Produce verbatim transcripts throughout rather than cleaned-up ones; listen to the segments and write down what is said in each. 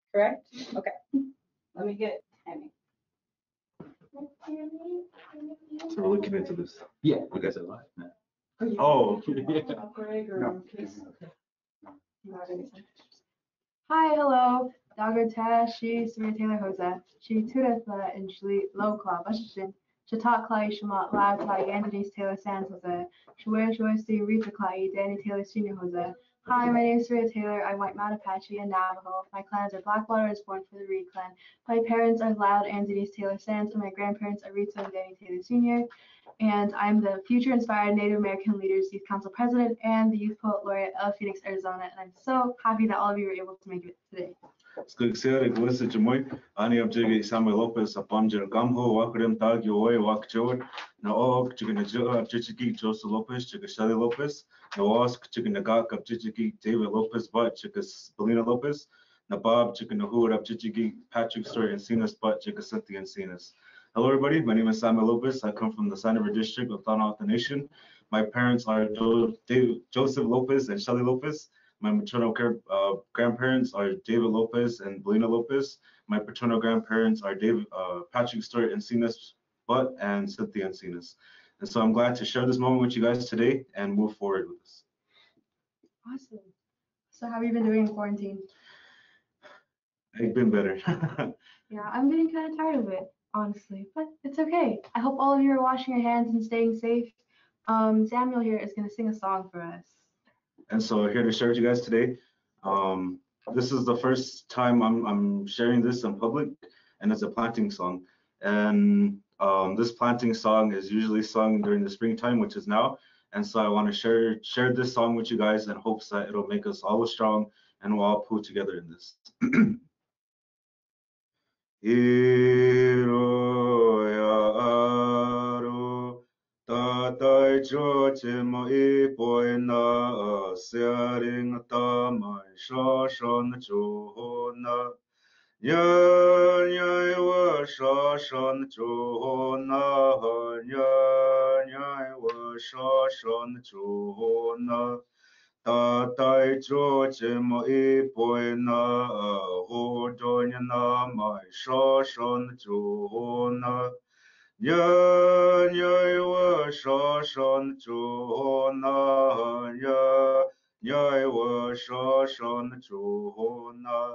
correct? Okay. Let me get Tammy. So we're looking into this. Yeah, you guys are live now. Oh. Greg or No. Case? Okay. You have anything? Hi, hello. Dagger she Sri Taylor Jose. She Tudatha and Shli Lokla Bashin. Shatat Clay Shamat Lad Clay Anthony's Taylor Sands Jose. Shware Shwesti Rita Clay Danny Taylor Senior Jose. Hi, my name is Sarah Taylor. I'm white Mattapache and Navajo. My clans are Blackwater is born for the Reed clan. My parents are Loud and Denise Taylor Sands, and my grandparents are Rita and Danny Taylor Senior And I'm the Future Inspired Native American Leaders Youth Council President and the Youth Poet Laureate of Phoenix, Arizona. And I'm so happy that all of you were able to make it today. Skugsiere Glissa Jamoy, Ani Abjigi Samuel Lopez, Aponja Gamho, Wakrim Tag Yoy, Wak Jord, Naog, Chickanaja, Chichiki, Joseph Lopez, Chickashali Lopez, Nawask, Chickanagak, Abjichiki, David Lopez, But Chickas Belina Lopez, Nabab, Chickanahur, Abjichiki, Patrick Story, and Cenas, But Chickasinti and Cenas. Hello, everybody. My name is Samuel Lopez. I come from the San River District of Thanaut Nation. My parents are jo Dave, Joseph Lopez and Shelly Lopez. My maternal uh, grandparents are David Lopez and Belina Lopez. My paternal grandparents are David, uh, Patrick Stewart Encinas Butt and Cynthia Encinas. And so I'm glad to share this moment with you guys today and move forward with this. Awesome. So how have you been doing in quarantine? I've been better. Yeah, I'm getting kind of tired of it, honestly, but it's okay. I hope all of you are washing your hands and staying safe. Um, Samuel here is going to sing a song for us. And so here to share with you guys today. Um, this is the first time I'm, I'm sharing this in public, and it's a planting song. And um, this planting song is usually sung during the springtime, which is now. And so I want to share share this song with you guys in hopes that it'll make us all strong and we'll all pull together in this. Tatai cho che mo I poi na sia ring ta mai sha shan cho na nya nya wa sha shan cho na nya nya wa sha shan cho na Tatai cho che mo I poi na ho do nya na mai sha shan cho na Nya nya wa sha shan chu na nya nya wa sha shan chu na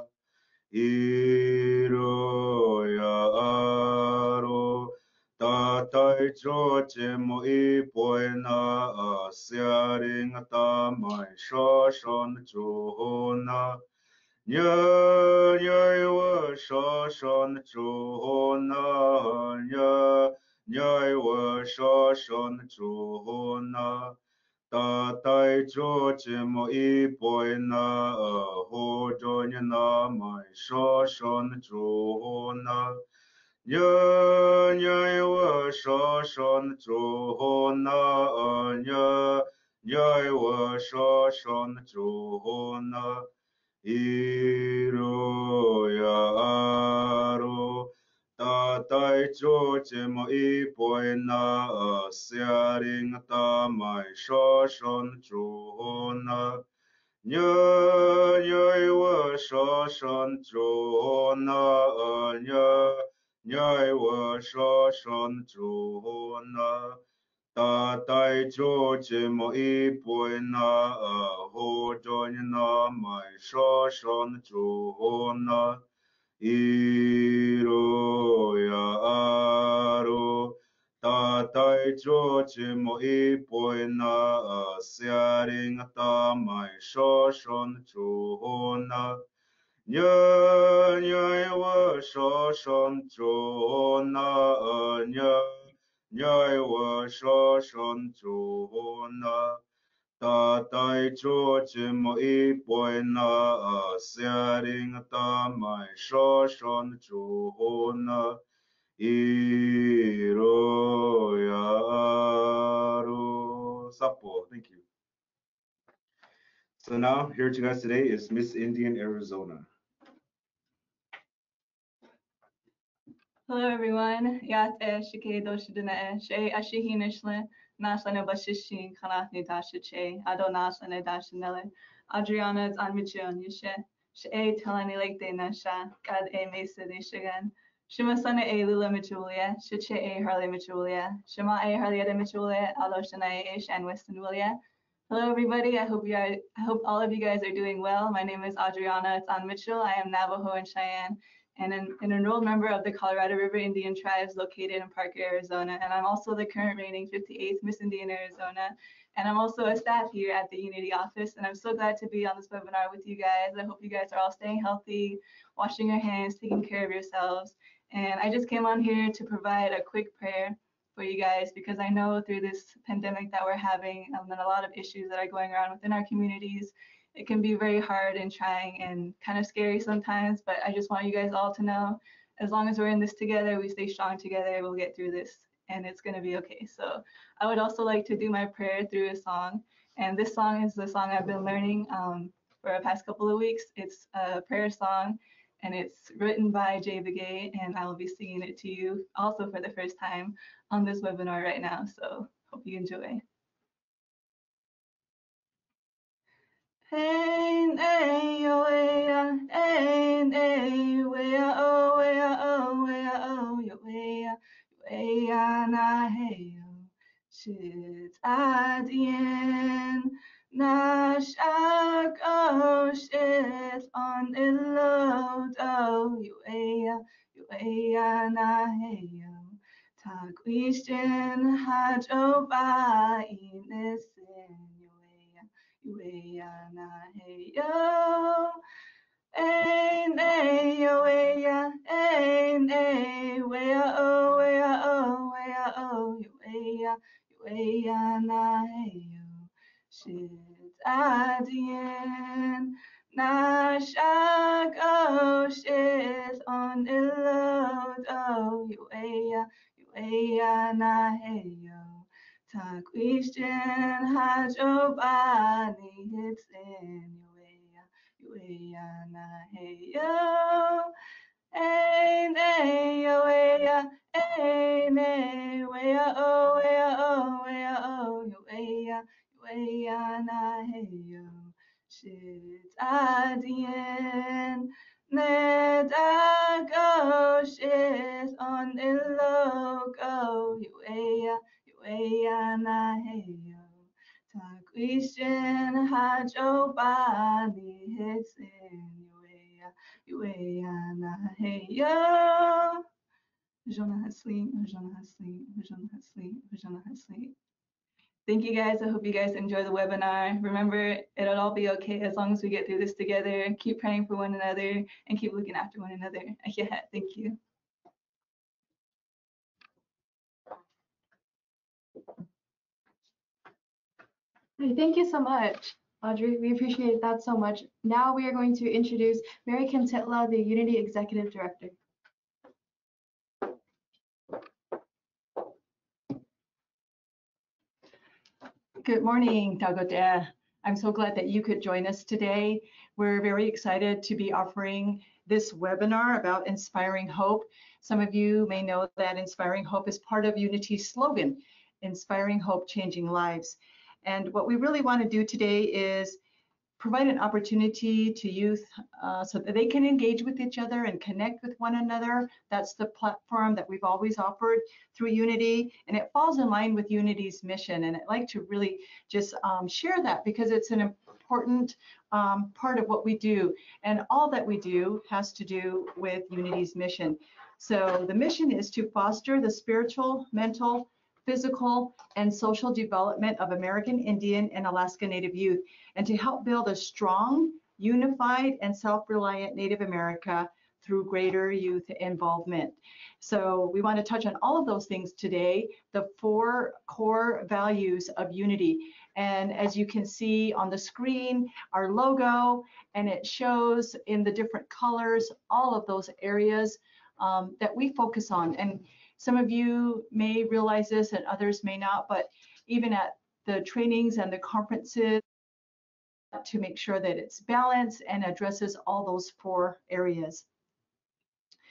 I ro ya aro ta tai cho che mo I poi na sia ring ta mai sha shan chu na nya nya wa sha shan chu na nya nya wa sha shan chu na ta tai cho che mo I poi na ho do nya na mai sha shan chu na nya nya wa sha shan chu na nya nya wa sha shan chu na I ro ya aro ta tai cho che mo I poi na sia ring ta mai sha shan chu na nya nya wa sha shan chu na nya nya wa sha shan chu na ta tai cho che mo I poi na ho do na mai sha shan chu na I ro ya aro ta tai cho che mo I poi na sia ring ta mai sha shan chu na nya nya wa sha shan chu na nya nya wa sha shan chu na ta tai cho che mo I poi na sia ring ta mai sha shan chu na I ro ya ro sapo. Thank you. So now here to you guys today is Miss Indian Arizona. Hello everyone. Yat e shike doshidina e she ashihinishle naslane bashishin kanafni dashiche ado naslane dashinele Adriana is anmichion yeshe She'e Talani Lake de Nasha, God E Mesa de Shagan, Shema Sana E Lula Michulia, Shiche E Harley Michulia, Shema E Harley de Michulia, Alo Shanae E Shan Weston Wilia. Hello everybody, I hope you guys, I hope all of you guys are doing well. My name is Adriana Tan Mitchell. I am Navajo and Cheyenne and an, an enrolled member of the Colorado River Indian Tribes located in Parker, Arizona. And I'm also the current reigning fifty-eighth Miss Indian Arizona. And I'm also a staff here at the Unity office. And I'm so glad to be on this webinar with you guys. I hope you guys are all staying healthy, washing your hands, taking care of yourselves. And I just came on here to provide a quick prayer for you guys because I know through this pandemic that we're having um, and a lot of issues that are going around within our communities, it can be very hard and trying and kind of scary sometimes. But I just want you guys all to know, as long as we're in this together, we stay strong together, we'll get through this and it's going to be okay. So I would also like to do my prayer through a song. And this song is the song I've been learning um, for the past couple of weeks. It's a prayer song and it's written by Jay Begay, and I will be singing it to you also for the first time on this webinar right now. So hope you enjoy. Hey, hey, yo, yeah, hey, hey, wea, oh, wea, oh, wea, oh, yo, wea, wea, na, hey, yo, shit, adien, na, shak, oh, shit, on the load, oh, yo, wea, yo, wea, na, hey, yo, tak, wishin, haj, oh, ba, inisin, yo, Ueana hey yo, ein ei yo ea, ein ei wea o wea o wea o uea ueana hey yo, shit adien na shag o shit on ilod o uea ueana hey yo. Tak wishin haj obani hits in Uea, Uea na hey yo, ein ei Uea, ein ei wea o wea o wea o Uea, Uea na hey yo, shit adien, ned go shit on ilog o Uea. Ueana hey yo, tak wishin haj obani hits in Uea, Ueana hey yo. Vajona hasleep, Vajona hasleep, Vajona hasleep, Vajona hasleep. Thank you guys. I hope you guys enjoy the webinar. Remember, it'll all be okay as long as we get through this together. Keep praying for one another and keep looking after one another. Yeah, thank you. Thank you so much, Audrey. We appreciate that so much. Now we are going to introduce Mary Kim Titla, the Unity Executive Director. Good morning, Dagote. I'm so glad that you could join us today. We're very excited to be offering this webinar about inspiring hope. Some of you may know that inspiring hope is part of Unity's slogan, inspiring hope, changing lives. And what we really want to do today is provide an opportunity to youth uh, so that they can engage with each other and connect with one another. That's the platform that we've always offered through Unity, and it falls in line with Unity's mission. And I'd like to really just um, share that because it's an important um, part of what we do. And all that we do has to do with Unity's mission. So the mission is to foster the spiritual, mental, physical, and social development of American Indian and Alaska Native youth, and to help build a strong, unified, and self-reliant Native America through greater youth involvement. So we want to touch on all of those things today, the four core values of Unity. And as you can see on the screen, our logo, and it shows in the different colors, all of those areas um, that we focus on. And some of you may realize this and others may not, but even at the trainings and the conferences, to make sure that it's balanced and addresses all those four areas.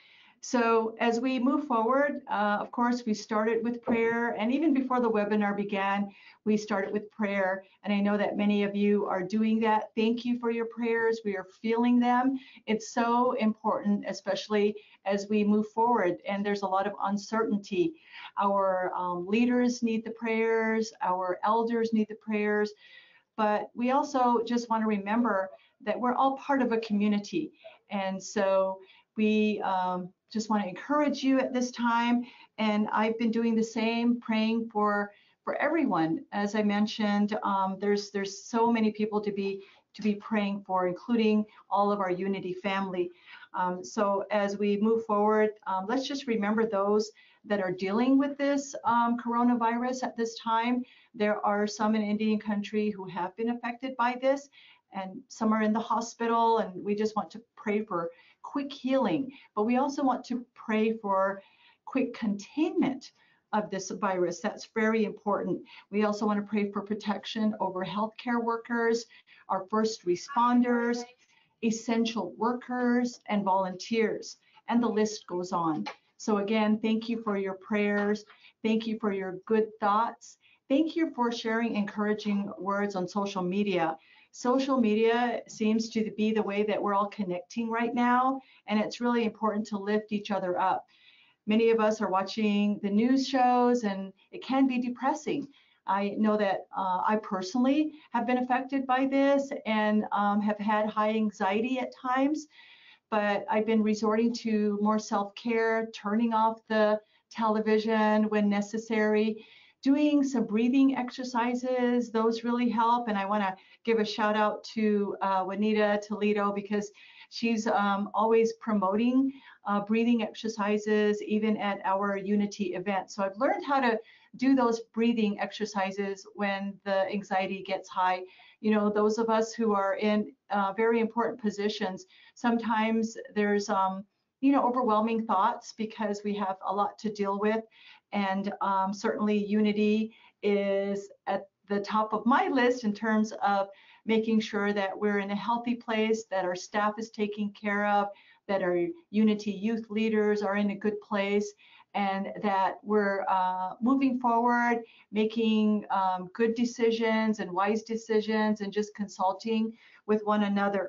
So as we move forward, uh, of course, we started with prayer, and even before the webinar began, we started with prayer. And I know that many of you are doing that. Thank you for your prayers. We are feeling them. It's so important, especially as we move forward, and there's a lot of uncertainty. Our um, leaders need the prayers, our elders need the prayers, but we also just want to remember that we're all part of a community. And so we um, just want to encourage you at this time. And I've been doing the same, praying for for everyone. As I mentioned, um, there's there's so many people to be to be praying for, including all of our Unity family. Um, so as we move forward, um, let's just remember those that are dealing with this um, coronavirus at this time. There are some in Indian country who have been affected by this, and some are in the hospital, and we just want to pray for quick healing. But we also want to pray for quick containment of this virus. That's very important. We also want to pray for protection over healthcare workers, our first responders, essential workers, and volunteers, and the list goes on. So again, thank you for your prayers. Thank you for your good thoughts. Thank you for sharing encouraging words on social media. Social media seems to be the way that we're all connecting right now, and it's really important to lift each other up. Many of us are watching the news shows, and it can be depressing. I know that uh, I personally have been affected by this and um, have had high anxiety at times, but I've been resorting to more self-care, turning off the television when necessary, doing some breathing exercises. Those really help. And I want to give a shout out to uh, Juanita Toledo, because she's um, always promoting uh, breathing exercises, even at our Unity event. So I've learned how to do those breathing exercises when the anxiety gets high. You know, those of us who are in uh, very important positions, sometimes there's, um, you know, overwhelming thoughts because we have a lot to deal with. And um, certainly Unity is at the top of my list in terms of making sure that we're in a healthy place, that our staff is taken care of, that our Unity youth leaders are in a good place, and that we're uh, moving forward, making um, good decisions and wise decisions, and just consulting with one another.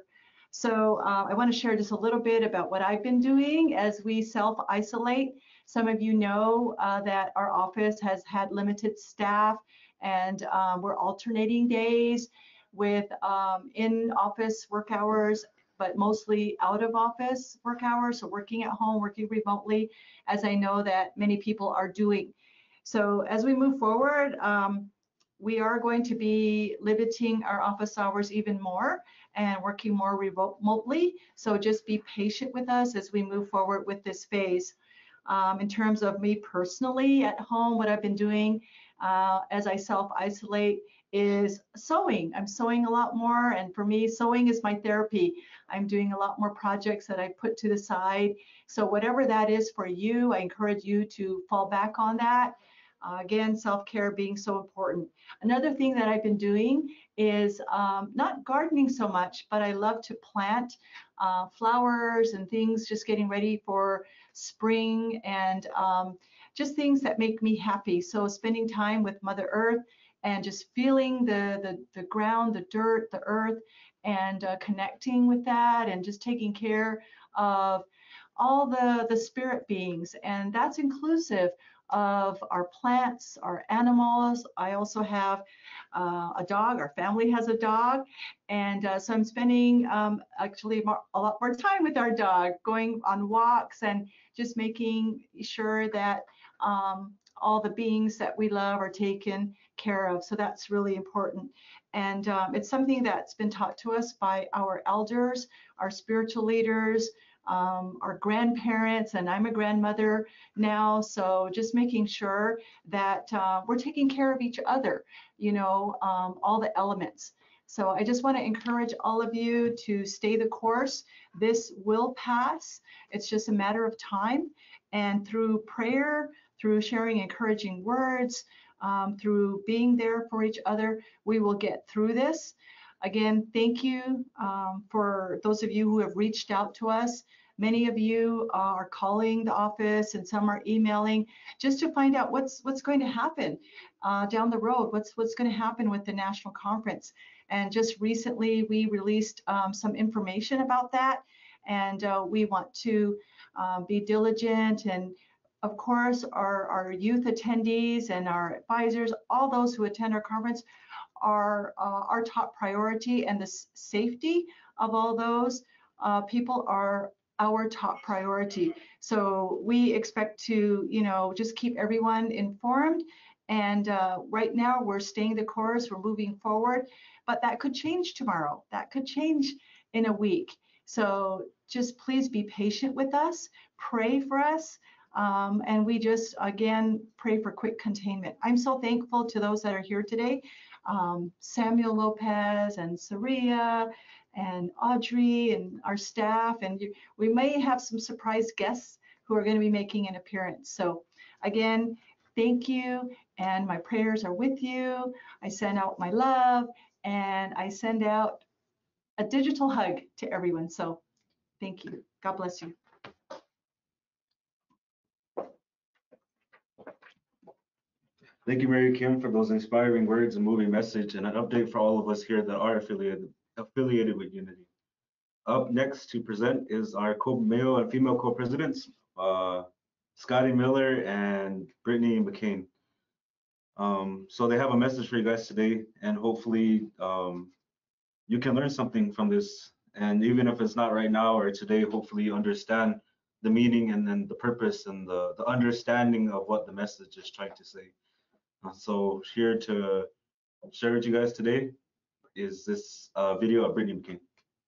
So uh, I want to share just a little bit about what I've been doing as we self-isolate. Some of you know uh, that our office has had limited staff, and um, we're alternating days with um, in-office work hours, but mostly out of office work hours, so working at home, working remotely, as I know that many people are doing. So as we move forward, um, we are going to be limiting our office hours even more and working more remotely. So just be patient with us as we move forward with this phase. Um, in terms of me personally at home, what I've been doing uh, as I self-isolate is sewing. I'm sewing a lot more, and for me, sewing is my therapy. I'm doing a lot more projects that I put to the side. So whatever that is for you, I encourage you to fall back on that. Uh, again, self-care being so important. Another thing that I've been doing is um, not gardening so much, but I love to plant uh, flowers and things, just getting ready for spring, and um, just things that make me happy. So spending time with Mother Earth and just feeling the, the, the ground, the dirt, the earth, and uh, connecting with that, and just taking care of all the, the spirit beings. And that's inclusive of our plants, our animals. I also have uh, a dog. Our family has a dog. And uh, so I'm spending um, actually more, a lot more time with our dog, going on walks and just making sure that um, all the beings that we love are taken care of. So that's really important. And um, it's something that's been taught to us by our elders, our spiritual leaders, um, our grandparents, and I'm a grandmother now. So just making sure that uh, we're taking care of each other, you know, um, all the elements. So I just want to encourage all of you to stay the course. This will pass. It's just a matter of time. And through prayer, through sharing encouraging words, um, through being there for each other, we will get through this. Again, thank you um, for those of you who have reached out to us Many of you are calling the office and some are emailing just to find out what's what's going to happen uh, down the road, what's what's going to happen with the national conference. And just recently we released um, some information about that, and uh, we want to uh, be diligent, and of course our, our youth attendees and our advisors, all those who attend our conference, are uh, our top priority, and the s- safety of all those uh, people are our top priority. So we expect to, you know, just keep everyone informed. And uh, right now we're staying the course, we're moving forward, but that could change tomorrow. That could change in a week. So just please be patient with us, pray for us. Um, and we just, again, pray for quick containment. I'm so thankful to those that are here today. Um, Samuel Lopez and Saria and Audrey and our staff, and you, we may have some surprise guests who are going to be making an appearance. So again, thank you, and my prayers are with you. I send out my love, and I send out a digital hug to everyone. So thank you. God bless you. Thank you, Mary Kim, for those inspiring words and moving message, and an update for all of us here that are affiliated affiliated with Unity. Up next to present is our co male and female co-presidents, uh, Scotty Miller and Brittany McCain. Um, so they have a message for you guys today, and hopefully um, you can learn something from this. And even if it's not right now or today, hopefully you understand the meaning and then the purpose and the, the understanding of what the message is trying to say. Uh, so here to share with you guys today is this uh, video of Brittany McCain.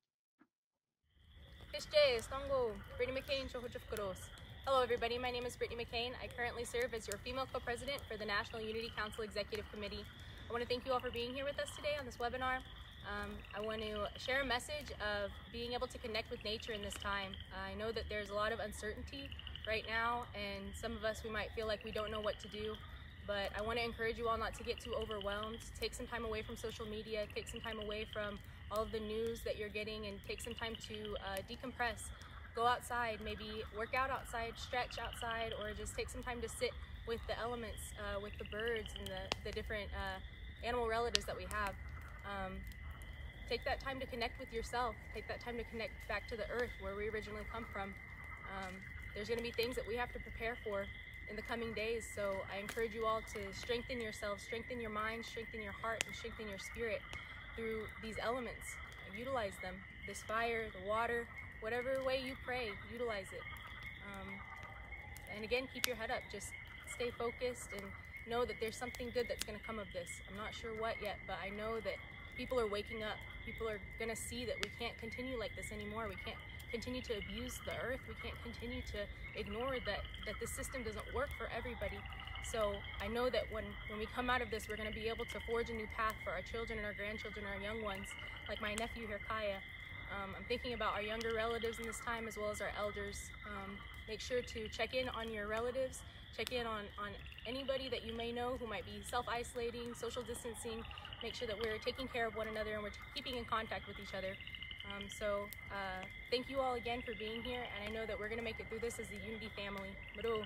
Hello everybody, my name is Brittany McCain. I currently serve as your female co-president for the National Unity Council Executive Committee. I want to thank you all for being here with us today on this webinar. Um, I want to share a message of being able to connect with nature in this time. I know that there's a lot of uncertainty right now, and some of us, we might feel like we don't know what to do, but I want to encourage you all not to get too overwhelmed. Take some time away from social media, take some time away from all of the news that you're getting, and take some time to uh, decompress. Go outside, maybe work out outside, stretch outside, or just take some time to sit with the elements, uh, with the birds and the, the different uh, animal relatives that we have. Um, take that time to connect with yourself. Take that time to connect back to the earth where we originally come from. Um, there's going to be things that we have to prepare for in the coming days, so I encourage you all to strengthen yourselves, strengthen your mind, strengthen your heart, and strengthen your spirit through these elements. Utilize them, this fire, the water, whatever way you pray, utilize it. Um, and again, keep your head up. Just stay focused and know that there's something good that's going to come of this. I'm not sure what yet, but I know that people are waking up. People are going to see that we can't continue like this anymore. We can't continue to abuse the earth. We can't continue to ignore that, that the system doesn't work for everybody. So I know that when, when we come out of this, we're going to be able to forge a new path for our children and our grandchildren and our young ones, like my nephew here, Kaya. Um, I'm thinking about our younger relatives in this time as well as our elders. Um, make sure to check in on your relatives, check in on, on anybody that you may know who might be self-isolating, social distancing. Make sure that we're taking care of one another and we're keeping in contact with each other. Um, so uh, thank you all again for being here, and I know that we're going to make it through this as a Unity family. Maru.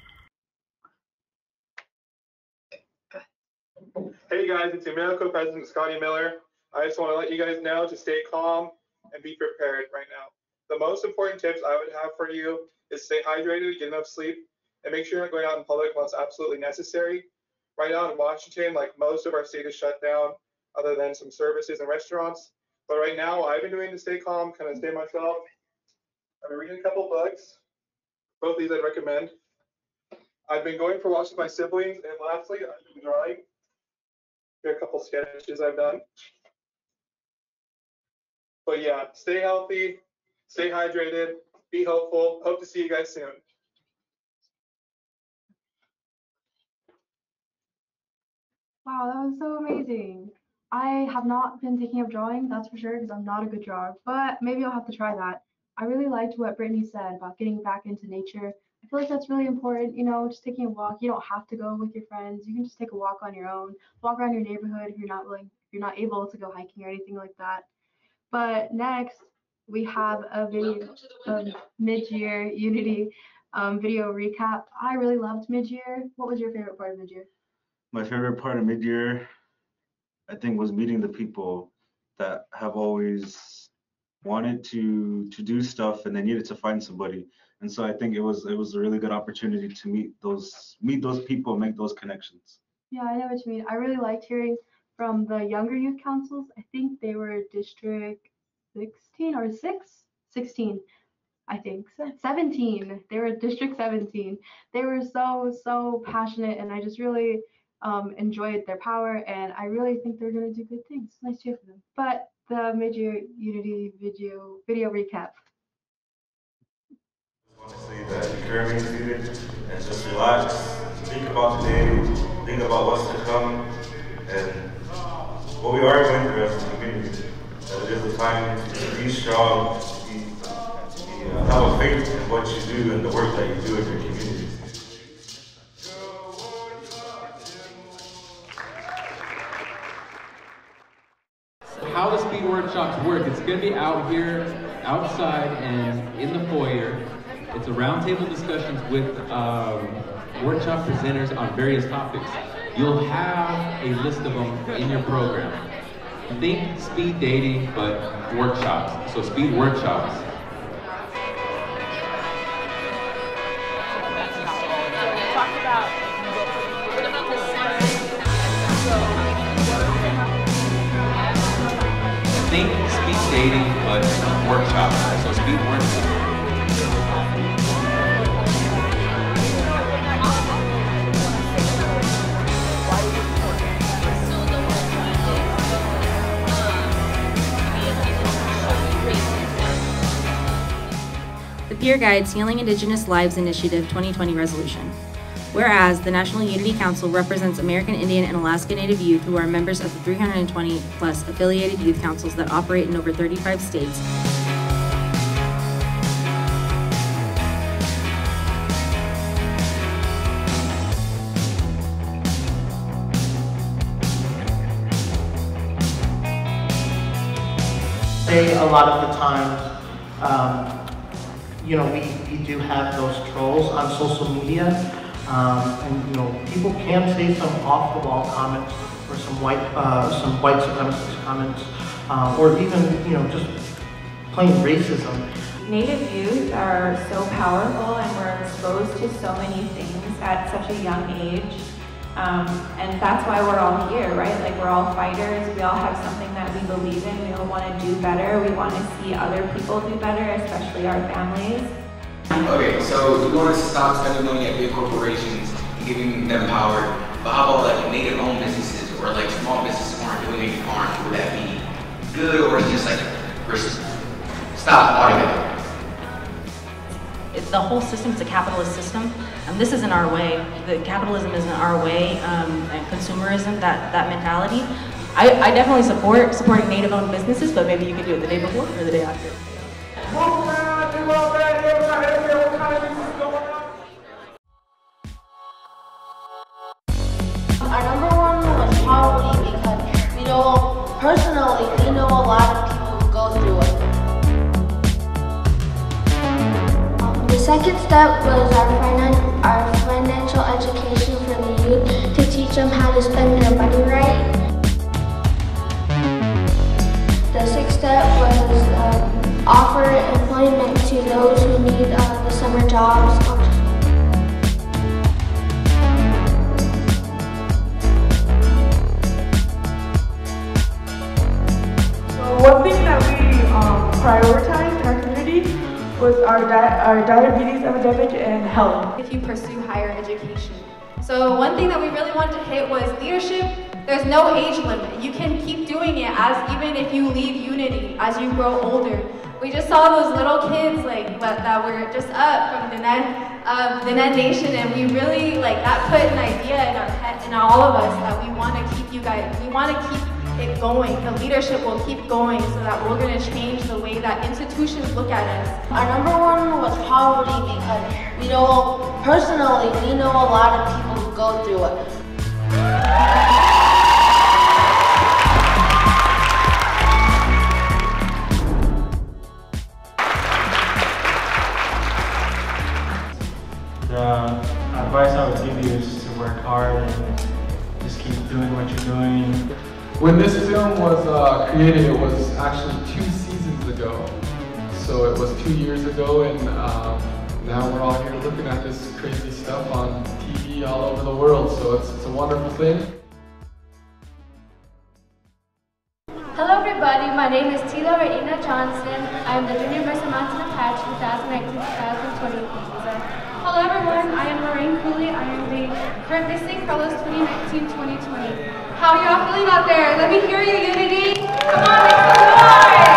Hey guys, it's your Miracle President Scotty Miller. I just want to let you guys know to stay calm and be prepared right now. The most important tips I would have for you is stay hydrated, get enough sleep, and make sure you're not going out in public unless absolutely necessary. Right now in Washington, like most of our state is shut down, other than some services and restaurants. But right now, what I've been doing to stay calm, kind of stay myself, I've been reading a couple books. Both these I'd recommend. I've been going for walks with my siblings, and lastly, I've been drawing. Here are a couple sketches I've done. But yeah, stay healthy, stay hydrated, be hopeful. Hope to see you guys soon. Wow, that was so amazing. I have not been thinking of drawing, that's for sure, because I'm not a good drawer, but maybe I'll have to try that. I really liked what Brittany said about getting back into nature. I feel like that's really important, you know, just taking a walk. You don't have to go with your friends. You can just take a walk on your own, walk around your neighborhood if you're not willing, if you're not able to go hiking or anything like that. But next, we have a video of mid-year Unity um, video recap. I really loved mid-year. What was your favorite part of mid-year? My favorite part of mid-year, I think, was meeting the people that have always wanted to to do stuff and they needed to find somebody. And so I think it was it was a really good opportunity to meet those meet those people, make those connections. Yeah, I know what you mean. I really liked hearing from the younger youth councils. I think they were District sixteen or six? sixteen, I think. seventeen. They were District seventeen. They were so, so passionate, and I just really um, enjoyed their power, and I really think they're going to do good things. Nice to hear from them. But the mid-year Unity video video recap. I just want to say that if you're currently seated and just relax, think about today, think about what's to come, and what we are going through as a community. That it is a time to be strong, to be, to be, uh, have a faith in what you do and the work that you do in your community. How the speed workshops work, it's going to be out here, outside, and in the foyer. It's a roundtable discussions with um, workshop presenters on various topics. You'll have a list of them in your program. Think speed dating, but workshops. So speed workshops. Think speed dating, but workshops. So speed workshops. The Peer Guide's Healing Indigenous Lives Initiative twenty twenty resolution. Whereas the National Unity Council represents American Indian and Alaska Native youth who are members of the three hundred twenty plus affiliated youth councils that operate in over thirty-five states. Say a lot of the times, um, you know, we, we do have those trolls on social media, um, and you know, people can say some off-the-wall comments or some white, uh, some white supremacist comments, uh, or even, you know, just plain racism. Native youth are so powerful, and we're exposed to so many things at such a young age. Um, and that's why we're all here, right? Like, we're all fighters. We all have something that we believe in. We all want to do better. We want to see other people do better, especially our families. Okay, so you want us to stop spending money at big corporations and giving them power, but how about like native-owned businesses or like small businesses who aren't doing any harm? Would that be good, or is it just like, stop altogether? The whole system is a capitalist system, and this isn't our way. The capitalism isn't our way, um, and consumerism, that, that mentality. I, I definitely support supporting native-owned businesses, but maybe you could do it the day before or the day after. Our number one was probably because we know, personally, we know a lot of people who go through it. The second step was our, finan our financial education for the youth, to teach them how to spend their money right. The sixth step was um, offer employment to those who need uh, the summer jobs. So one thing that we um, prioritized in our community was our, di our diabetes epidemic and health. If you pursue higher education. So one thing that we really wanted to hit was leadership. There's no age limit. You can keep doing it as even if you leave Unity, as you grow older. We just saw those little kids like that were just up from the Diné, um, Diné Nation, and we really like that put an idea in our head, in all of us, that we want to keep you guys, we want to keep it going. The leadership will keep going, so that we're going to change the way that institutions look at us. Our number one was poverty, because we know, personally, we know a lot of people who go through it. hard and just keep doing what you're doing. When this film was uh, created, it was actually two seasons ago. So it was two years ago, and um, now we're all here looking at this crazy stuff on T V all over the world. So it's, it's a wonderful thing. Hello everybody, my name is Tila Reina Johnson. I am the Junior Miss Mountain Patch twenty nineteen to twenty twenty visa. Hello everyone, I am Lorraine Cooley. I am the current Miss Saint Carlos twenty nineteen to twenty twenty. How are y'all feeling out there? Let me hear you, Unity. Come on, make some noise!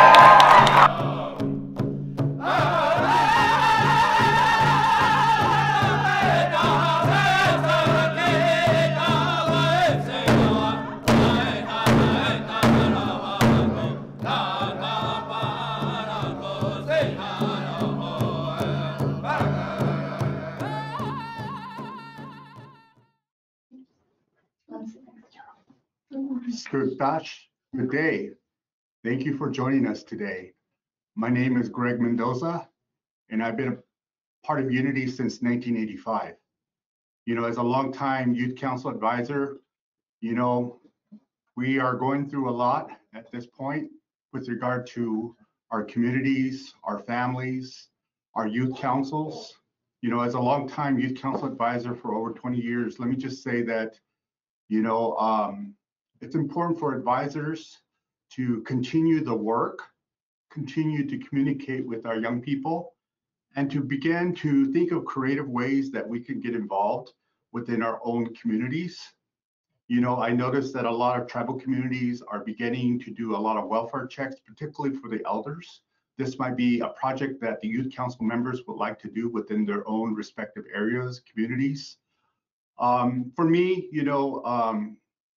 Good Dash, good day. Thank you for joining us today. My name is Greg Mendoza, and I've been a part of Unity since nineteen eighty-five. You know, as a longtime youth council advisor, you know, we are going through a lot at this point with regard to our communities, our families, our youth councils. You know, as a longtime youth council advisor for over twenty years, let me just say that, you know, um, it's important for advisors to continue the work, continue to communicate with our young people, and to begin to think of creative ways that we can get involved within our own communities. You know, I noticed that a lot of tribal communities are beginning to do a lot of welfare checks, particularly for the elders. This might be a project that the youth council members would like to do within their own respective areas, communities. Um, for me, you know, um,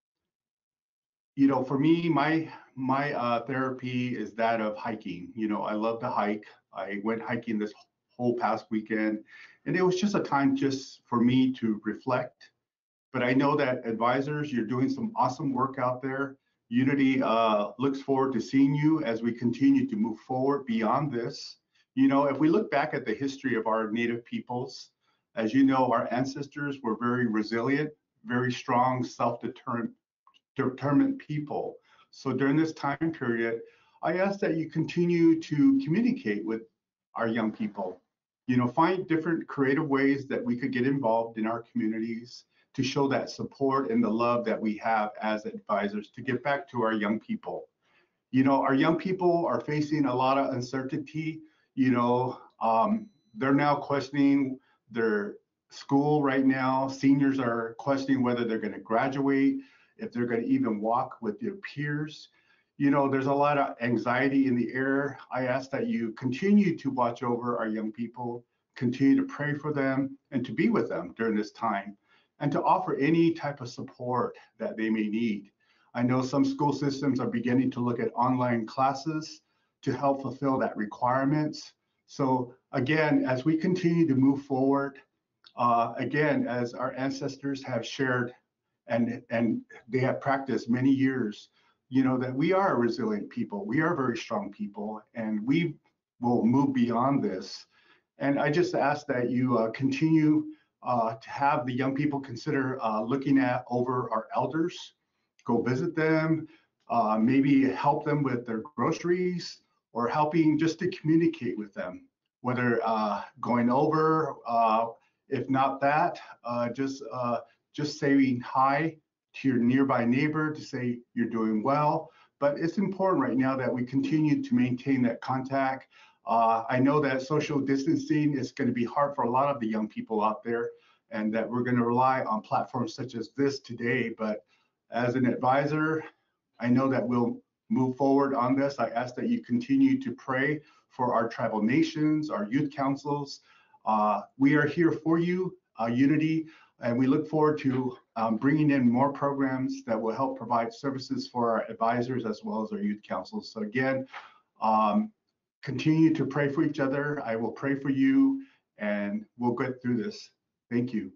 You know, for me, my my uh, therapy is that of hiking. You know, I love to hike. I went hiking this whole past weekend, and it was just a time just for me to reflect. But I know that advisors, you're doing some awesome work out there. Unity uh, looks forward to seeing you as we continue to move forward beyond this. You know, if we look back at the history of our Native peoples, as you know, our ancestors were very resilient, very strong, self-determined determined people. So during this time period, I ask that you continue to communicate with our young people. You know, find different creative ways that we could get involved in our communities to show that support and the love that we have as advisors to get back to our young people. You know, our young people are facing a lot of uncertainty. You know, um, they're now questioning their school right now. Seniors are questioning whether they're going to graduate, if they're going to even walk with their peers. You know, there's a lot of anxiety in the air. I ask that you continue to watch over our young people, continue to pray for them, and to be with them during this time, and to offer any type of support that they may need. I know some school systems are beginning to look at online classes to help fulfill that requirements. So again, as we continue to move forward, uh, again, as our ancestors have shared and and they have practiced many years, you know, that we are a resilient people. We are very strong people, and we will move beyond this. And I just ask that you uh, continue uh, to have the young people consider uh, looking at over our elders, go visit them, uh, maybe help them with their groceries, or helping just to communicate with them, whether uh, going over, uh, if not that, uh, just uh, just saying hi to your nearby neighbor to say you're doing well. But it's important right now that we continue to maintain that contact. Uh, I know that social distancing is going to be hard for a lot of the young people out there, and that we're going to rely on platforms such as this today. But as an advisor, I know that we'll move forward on this. I ask that you continue to pray for our tribal nations, our youth councils. Uh, we are here for you, uh, Unity. And we look forward to um, bringing in more programs that will help provide services for our advisors as well as our youth councils. So again, um, continue to pray for each other. I will pray for you, and we'll get through this. Thank you.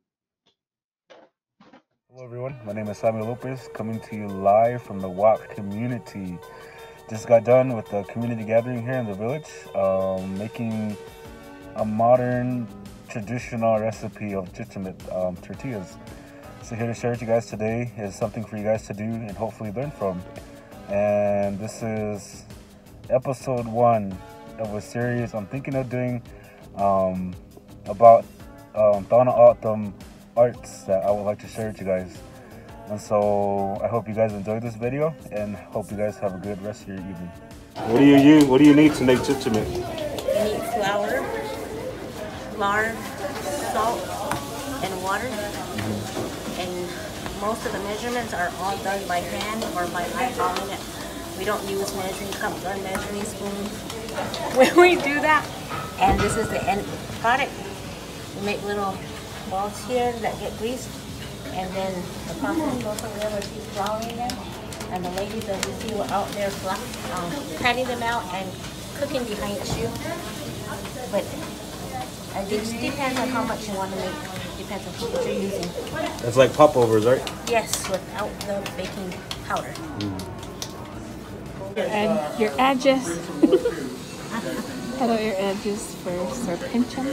Hello everyone, my name is Samuel Lopez, coming to you live from the W A C community. Just got done with the community gathering here in the village, um, making a modern traditional recipe of chichamit um, tortillas. So here to share with you guys today is something for you guys to do and hopefully learn from. And this is episode one of a series I'm thinking of doing um, about um, Thana Autumn arts that I would like to share with you guys. And so I hope you guys enjoyed this video and hope you guys have a good rest of your evening. What do you use? What do you need to make chichime? You need flour, lard, salt, and water. Mm-hmm. And most of the measurements are all done by hand or by eyeballing it. We don't use measuring cups or measuring spoons when we do that. And this is the end product. We make little balls here that get greased. And then the process goes from there where she's flouring them. And the ladies, as you see, were out there um, patting them out and cooking behind you. But it just depends on how much you want to make. Depends on how much you're using. It's like popovers, right? Yes, without the baking powder. Mm. Your, ed your edges. Cut out your edges first, or pinch them.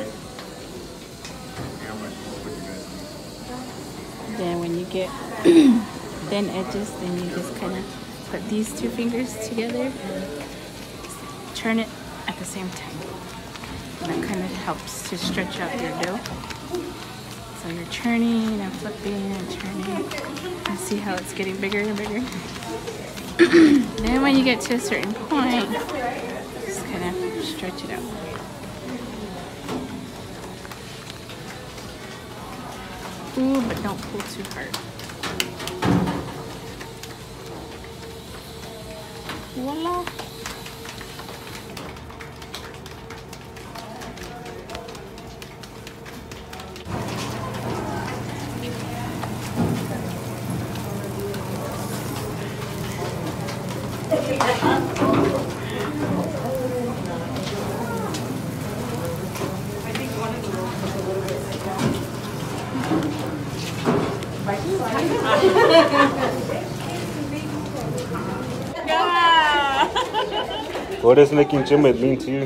Then when you get thin edges, then you just kind of put these two fingers together and turn it at the same time. And that kind of helps to stretch out your dough. So you're turning and flipping and turning. And see how it's getting bigger and bigger. Then when you get to a certain point, just kind of stretch it out. Ooh, but don't pull too hard. Voila! What does making jimit mean to you?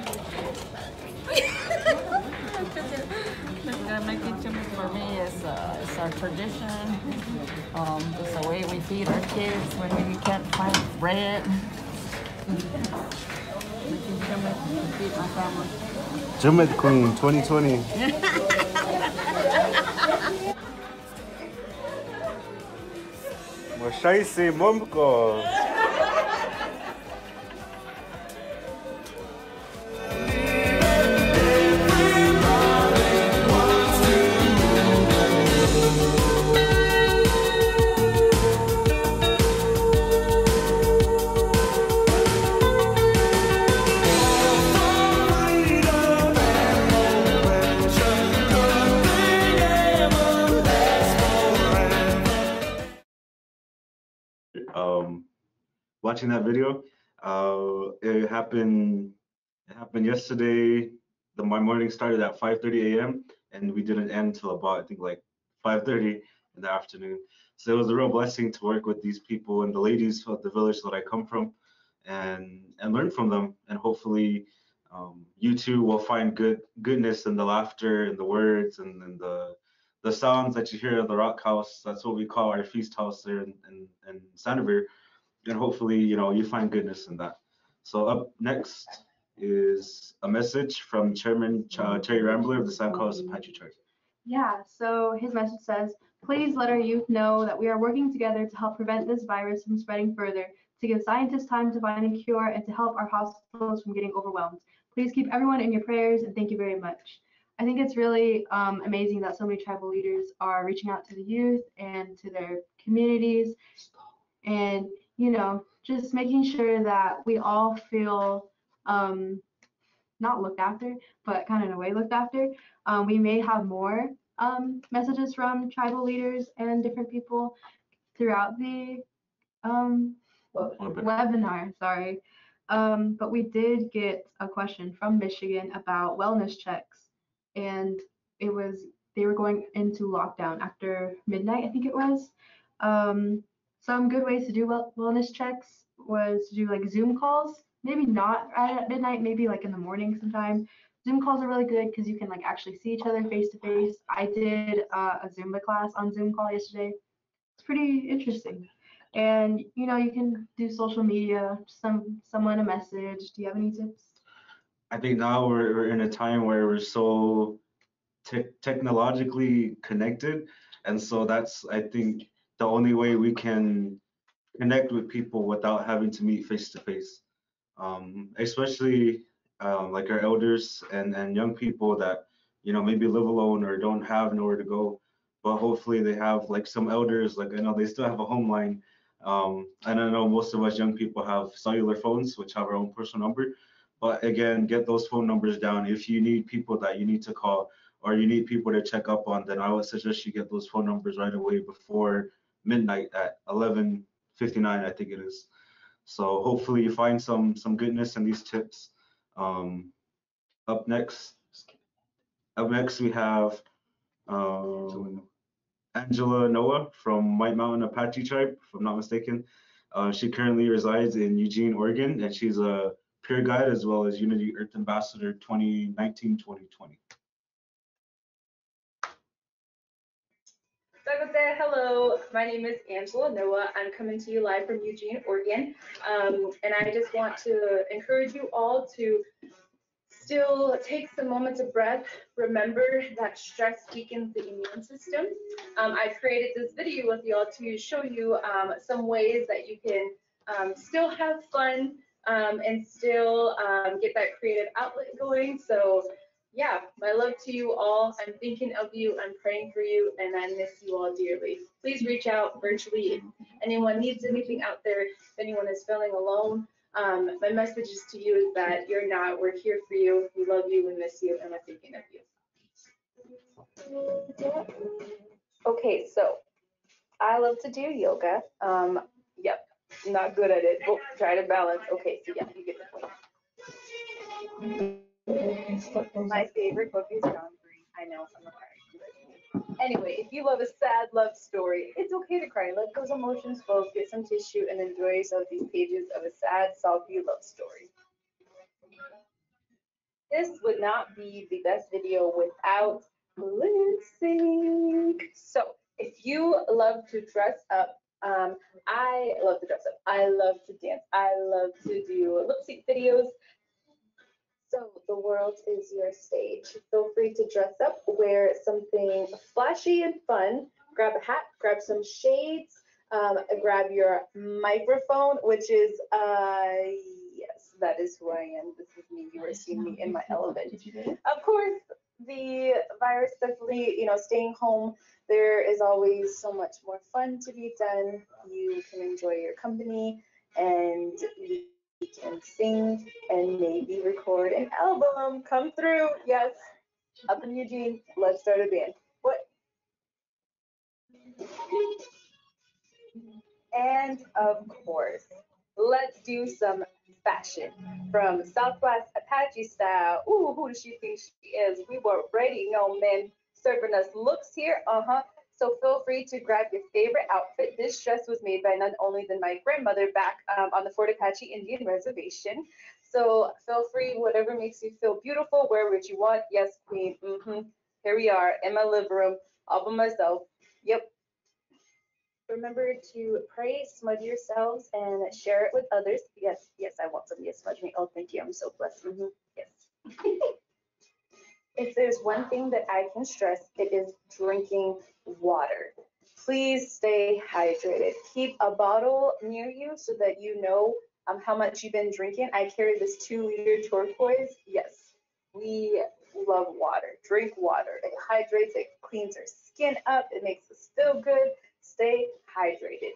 Making jimit for me is uh, it's our tradition. Um, it's the way we feed our kids when we can't find bread. Making jimit to feed my family. Jimit Queen twenty twenty. Mashaisi Mumko. Um, watching that video, uh, it happened. It happened yesterday. The my morning started at five thirty a m and we didn't end till about I think like five thirty in the afternoon. So it was a real blessing to work with these people and the ladies of the village that I come from, and and learn from them. And hopefully, um, you too will find good goodness in the laughter and the words and, and the the sounds that you hear at the Rock House. That's what we call our feast house there in, in, in Sanibir. And hopefully, you know, you find goodness in that. So up next is a message from Chairman Ch Terry Rambler of the San Carlos Apache Church. Yeah, so his message says, please let our youth know that we are working together to help prevent this virus from spreading further, to give scientists time to find a cure, and to help our hospitals from getting overwhelmed. Please keep everyone in your prayers, and thank you very much. I think it's really um, amazing that so many tribal leaders are reaching out to the youth and to their communities, and you know, just making sure that we all feel um, not looked after, but kind of in a way looked after. Um, we may have more um, messages from tribal leaders and different people throughout the um, webinar. Sorry, um, but we did get a question from Michigan about wellness checks. And it was, they were going into lockdown after midnight, I think it was. Um, some good ways to do well, wellness checks was to do like Zoom calls, maybe not right at midnight, maybe like in the morning sometime, Zoom calls are really good because you can like actually see each other face to face. I did uh, a Zumba class on Zoom call yesterday. It's pretty interesting. And you know, you can do social media, some someone a message. Do you have any tips? I think now we're, we're in a time where we're so te technologically connected, and so that's, I think, the only way we can connect with people without having to meet face to face. Um, especially um, like our elders and and young people that, you know, maybe live alone or don't have nowhere to go, but hopefully they have like some elders, like I know they still have a home line. Um, and I know most of us young people have cellular phones, which have our own personal number. But again, get those phone numbers down. If you need people that you need to call or you need people to check up on, then I would suggest you get those phone numbers right away before midnight at eleven fifty-nine, I think it is. So hopefully you find some some goodness in these tips. Um, up next, up next we have um, Angela Noah from White Mountain Apache Tribe, if I'm not mistaken. Uh, she currently resides in Eugene, Oregon, and she's a peer guide as well as Unity Earth Ambassador twenty nineteen twenty twenty. Dagote, hello, my name is Angela Noah. I'm coming to you live from Eugene, Oregon. Um, and I just want to encourage you all to still take some moments of breath. Remember that stress weakens the immune system. Um, I created this video with y'all to show you um, some ways that you can um, still have fun um, and still um, get that creative outlet going. So yeah, my love to you all. I'm thinking of you, I'm praying for you, and I miss you all dearly. Please reach out virtually if anyone needs anything out there, if anyone is feeling alone. Um, my message is to you is that you're not, we're here for you, we love you, we miss you, and we're thinking of you. Okay, so I love to do yoga. Um, yep, not good at it, but try to balance. Okay, so yeah, you get the point. My favorite book is John Green. I know, I'm a crying. Anyway, if you love a sad love story, it's okay to cry. Let those emotions flow, get some tissue, and enjoy yourself these pages of a sad, salty love story. This would not be the best video without lip sync. So, if you love to dress up, um, I love to dress up. I love to dance. I love to do lip sync videos. So the world is your stage. Feel free to dress up, wear something flashy and fun, grab a hat, grab some shades, um, grab your microphone, which is, uh, yes, that is who I am. This is me. You are seeing me in my element. Of course, the virus definitely, you know, staying home, there is always so much more fun to be done. You can enjoy your company and you can sing and maybe record an album. Come through, yes. Up in Eugene, let's start a band. What? And of course, let's do some fashion from Southwest Apache style. Ooh, who does she think she is? We already know men serving us looks here. Uh-huh. So feel free to grab your favorite outfit. This dress was made by none only than my grandmother back um, on the Fort Apache Indian Reservation. So feel free, whatever makes you feel beautiful, wear what you want. Yes, queen. Mm-hmm. Here we are in my living room, all by myself. Yep. Remember to pray, smudge yourselves, and share it with others. Yes, yes, I want somebody to smudge me. Oh, thank you. I'm so blessed. Mm-hmm. Yes. If there's one thing that I can stress, it is drinking water. Please stay hydrated. Keep a bottle near you so that you know um, how much you've been drinking. I carry this two liter turquoise. Yes, we love water. Drink water. It hydrates, it cleans our skin up, it makes us feel good. Stay hydrated.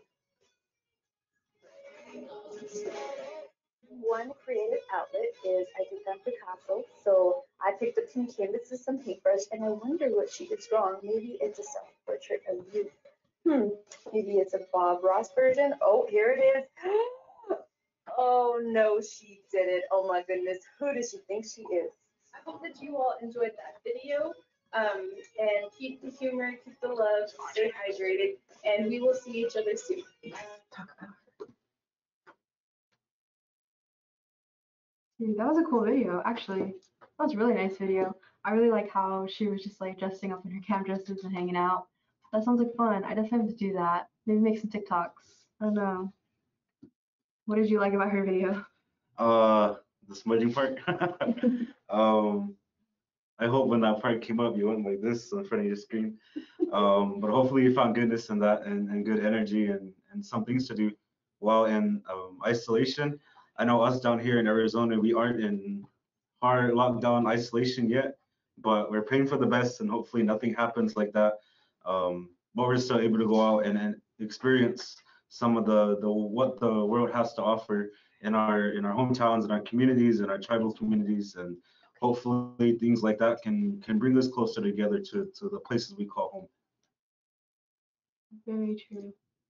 One creative outlet is I did that Picasso. So I picked up some canvases, some paintbrush, and I wonder what she did wrong. Maybe it's a self-portrait of you. Hmm, maybe it's a Bob Ross version. Oh, here it is. Oh no, she did it. Oh my goodness, who does she think she is? I hope that you all enjoyed that video. Um, and keep the humor, keep the love, stay hydrated, and we will see each other soon. Talk about it. Dude, that was a cool video, actually. That was a really nice video. I really like how she was just like dressing up in her camp dresses and hanging out. That sounds like fun. I definitely have to do that. Maybe make some TikToks. I don't know. What did you like about her video? Uh, the smudging part. um, I hope when that part came up, you went like this in front of your screen. Um, but hopefully you found goodness in that and, and good energy and, and some things to do while in um, isolation. I know us down here in Arizona, we aren't in hard lockdown isolation yet, but we're praying for the best and hopefully nothing happens like that. Um, but we're still able to go out and, and experience some of the, the what the world has to offer in our in our hometowns, in our communities, in our tribal communities, and hopefully things like that can can bring us closer together to, to the places we call home. Very true.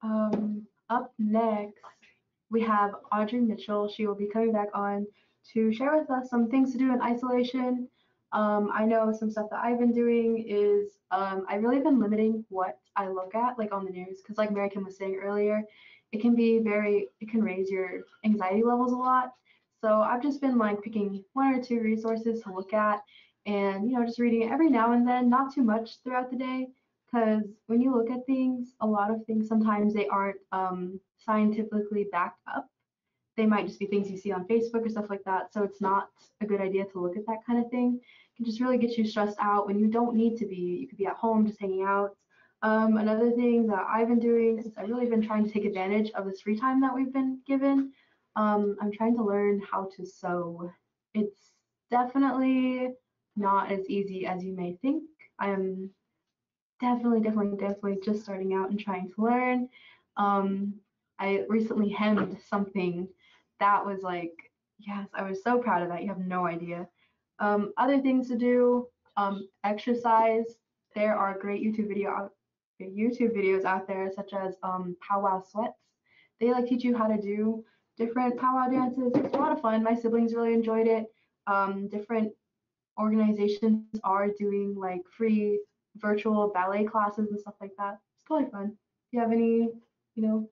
Um, up next, we have Audrey Mitchell. She will be coming back on to share with us some things to do in isolation. Um, I know some stuff that I've been doing is um, I've really been limiting what I look at, like on the news, because like Mary Kim was saying earlier, it can be very, it can raise your anxiety levels a lot. So I've just been like picking one or two resources to look at and, you know, just reading it every now and then, not too much throughout the day. Because when you look at things, a lot of things, sometimes they aren't um, scientifically backed up. They might just be things you see on Facebook or stuff like that. So it's not a good idea to look at that kind of thing. It can just really get you stressed out when you don't need to be. You could be at home just hanging out. Um, another thing that I've been doing is I've really been trying to take advantage of this free time that we've been given. Um, I'm trying to learn how to sew. It's definitely not as easy as you may think. I am definitely, definitely, definitely just starting out and trying to learn. Um, I recently hemmed something that was like, yes, I was so proud of that. You have no idea. Um, other things to do, um, exercise. There are great YouTube video YouTube videos out there, such as um, Powwow Sweats. They like teach you how to do different powwow dances. It's a lot of fun. My siblings really enjoyed it. Um, different organizations are doing like free virtual ballet classes and stuff like that. It's totally fun. Do you have any, you know?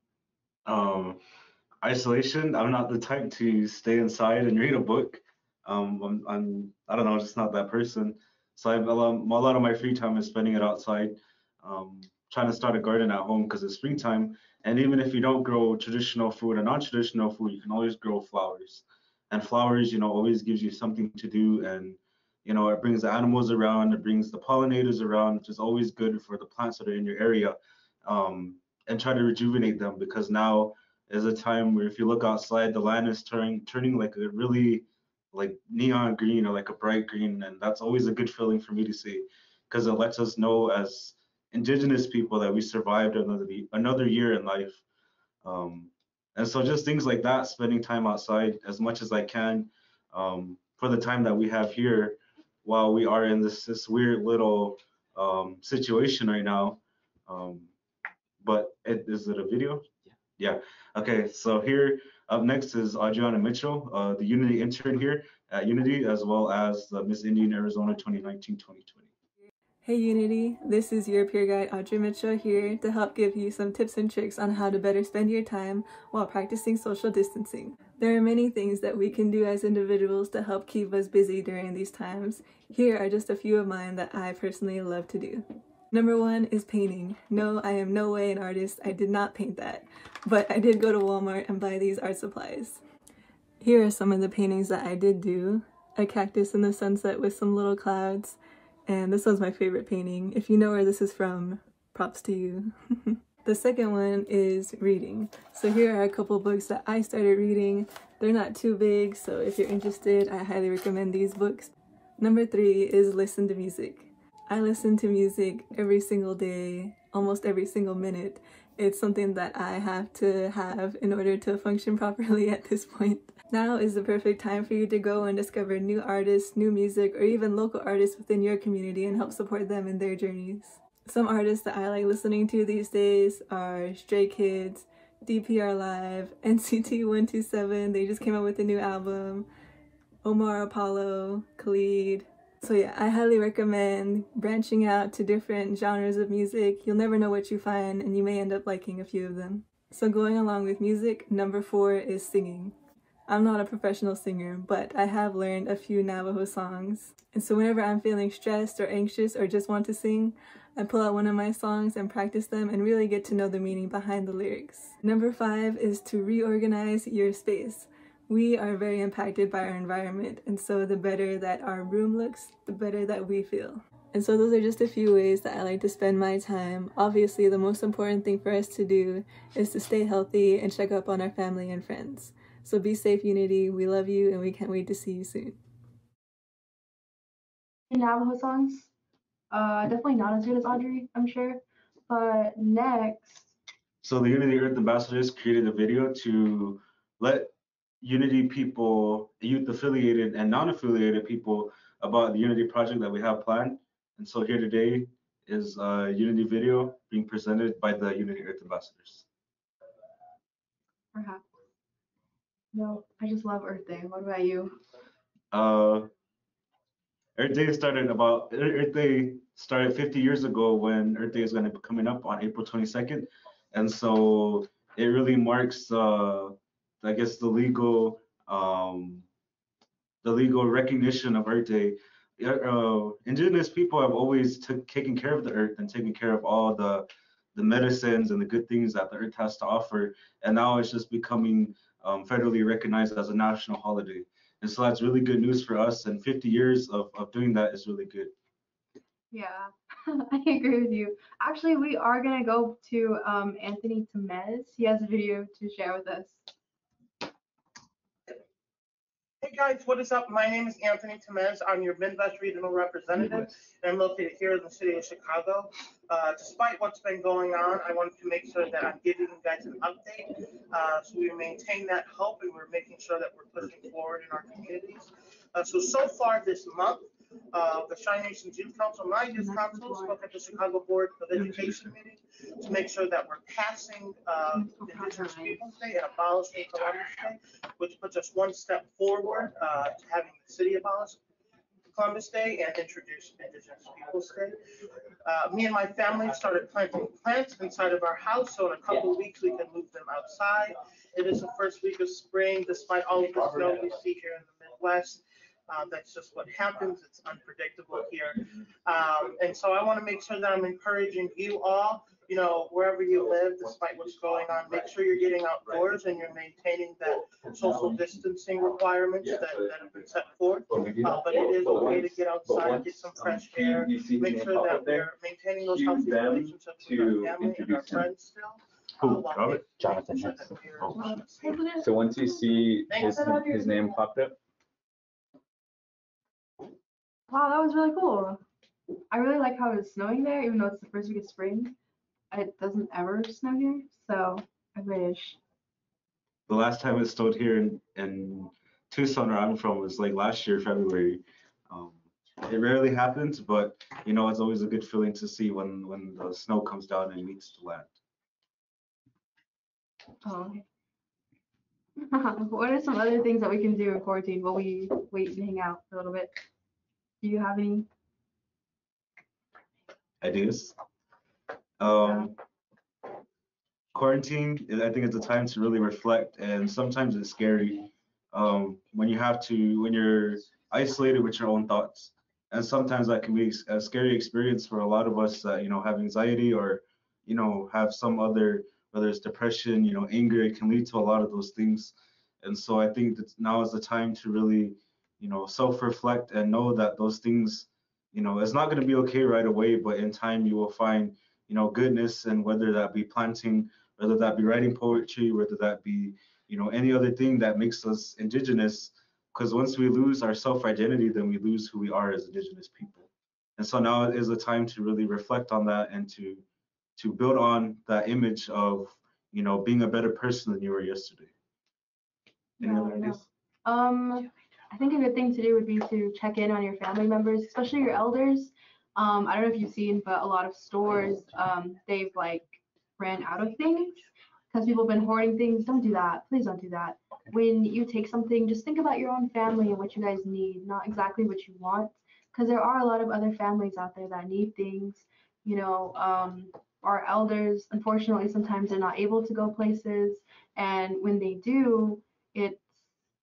Um, isolation. I'm not the type to stay inside and read a book. Um, I'm, I'm I don't know, just not that person. So I've, a lot, a lot of my free time is spending it outside. Um, trying to start a garden at home because it's springtime. And even if you don't grow traditional food or non-traditional food, you can always grow flowers. And flowers, you know, always gives you something to do. And, you know, it brings the animals around, it brings the pollinators around, which is always good for the plants that are in your area. Um, and try to rejuvenate them, because now is a time where if you look outside, the land is turning turning like a really like neon green or like a bright green. And that's always a good feeling for me to see, because it lets us know as Indigenous people that we survived another another year in life. Um, and so just things like that, spending time outside as much as I can um, for the time that we have here while we are in this this weird little um, situation right now. Um, but it, is it a video? Yeah. Yeah. Okay. So here up next is Adriana Mitchell, uh, the Unity intern here at Unity, as well as the Miss Indian Arizona twenty nineteen twenty twenty. Hey Unity, this is your peer guide Audrey Mitchell here to help give you some tips and tricks on how to better spend your time while practicing social distancing. There are many things that we can do as individuals to help keep us busy during these times. Here are just a few of mine that I personally love to do. Number one is painting. No, I am no way an artist. I did not paint that, but I did go to Walmart and buy these art supplies. Here are some of the paintings that I did do. A cactus in the sunset with some little clouds. And this was my favorite painting. If you know where this is from, props to you. The second one is reading. So here are a couple books that I started reading. They're not too big, so if you're interested, I highly recommend these books. Number three is listen to music. I listen to music every single day, almost every single minute. It's something that I have to have in order to function properly at this point. Now is the perfect time for you to go and discover new artists, new music, or even local artists within your community and help support them in their journeys. Some artists that I like listening to these days are Stray Kids, D P R Live, N C T one two seven, they just came out with a new album, Omar Apollo, Khalid. So yeah, I highly recommend branching out to different genres of music. You'll never know what you find, and you may end up liking a few of them. So going along with music, number four is singing. I'm not a professional singer, but I have learned a few Navajo songs. And so whenever I'm feeling stressed or anxious or just want to sing, I pull out one of my songs and practice them and really get to know the meaning behind the lyrics. Number five is to reorganize your space. We are very impacted by our environment, and so the better that our room looks, the better that we feel. And so those are just a few ways that I like to spend my time. Obviously, the most important thing for us to do is to stay healthy and check up on our family and friends. So be safe, Unity. We love you, and we can't wait to see you soon. Navajo songs. Uh, definitely not as good as Audrey, I'm sure. But next. So the Unity Earth Ambassadors created a video to let Unity people, youth affiliated and non-affiliated people, about the Unity project that we have planned. And so here today is a Unity video being presented by the Unity Earth Ambassadors. Perhaps. No, I just love Earth Day. What about you? Uh, Earth Day started about Earth Day started fifty years ago when Earth Day is going to be coming up on April twenty-second, and so it really marks, uh, I guess, the legal um, the legal recognition of Earth Day. Uh, indigenous people have always took, taken care of the earth and taken care of all the the medicines and the good things that the earth has to offer, and now it's just becoming um, federally recognized as a national holiday. And so that's really good news for us, and fifty years of, of doing that is really good. Yeah, I agree with you. Actually, we are going to go to um, Anthony Temez. He has a video to share with us. Hey guys, what is up? My name is Anthony Temez. I'm your Midwest Regional Representative, and I'm located here in the city of Chicago. Uh, despite what's been going on, I wanted to make sure that I'm giving you guys an update uh, so we maintain that hope and we're making sure that we're pushing forward in our communities. Uh, so, so far this month, uh, the Cheyenne Nations Youth Council, my youth council, spoke at the Chicago Board of Education meeting to make sure that we're passing uh, Indigenous Peoples Day and abolishing Columbus Day, which puts us one step forward uh, to having the city abolish Columbus Day and introduce Indigenous Peoples Day. Uh, me and my family started planting plants inside of our house, so in a couple of weeks we can move them outside. It is the first week of spring, despite all of the snow we see here in the Midwest. Uh, that's just what happens. It's unpredictable here. Um, and so I want to make sure that I'm encouraging you all, you know, wherever you live, despite what's going on, make sure you're getting outdoors and you're maintaining that social distancing requirements that, that have been set forth. Uh, but it is okay to get outside, get some fresh air, make sure that we're maintaining those healthy relationships with our family and our friends still. Who, Robert? Jonathan Hicks. Oh. So once you see his, his name popped up, Wow, that was really cool. I really like how it's snowing there, even though it's the first week of spring. It doesn't ever snow here, so I wish. The last time it snowed here in, in Tucson, where I'm from, was like last year, February. Um, it rarely happens, but you know, it's always a good feeling to see when, when the snow comes down and meets the land. Oh, okay. What are some other things that we can do in quarantine while we wait and hang out for a little bit? Do you have any ideas? Um, quarantine, I think it's a time to really reflect, and sometimes it's scary um, when you have to, when you're isolated with your own thoughts. And sometimes that can be a scary experience for a lot of us that, you know, have anxiety or, you know, have some other, whether it's depression, you know, anger, it can lead to a lot of those things. And so I think that now is the time to really, you know, self-reflect and know that those things, you know, it's not going to be okay right away, but in time you will find, you know, goodness, and whether that be planting, whether that be writing poetry, whether that be, you know, any other thing that makes us Indigenous, because once we lose our self-identity, then we lose who we are as Indigenous people. And so now is a time to really reflect on that and to to build on that image of, you know, being a better person than you were yesterday. Any No, other no. ideas? Um, I think a good thing to do would be to check in on your family members, especially your elders. Um, I don't know if you've seen, but a lot of stores, um, they've like ran out of things because people have been hoarding things. Don't do that. Please don't do that. When you take something, just think about your own family and what you guys need, not exactly what you want, because there are a lot of other families out there that need things. You know, um, our elders, unfortunately, sometimes they're not able to go places, and when they do, it's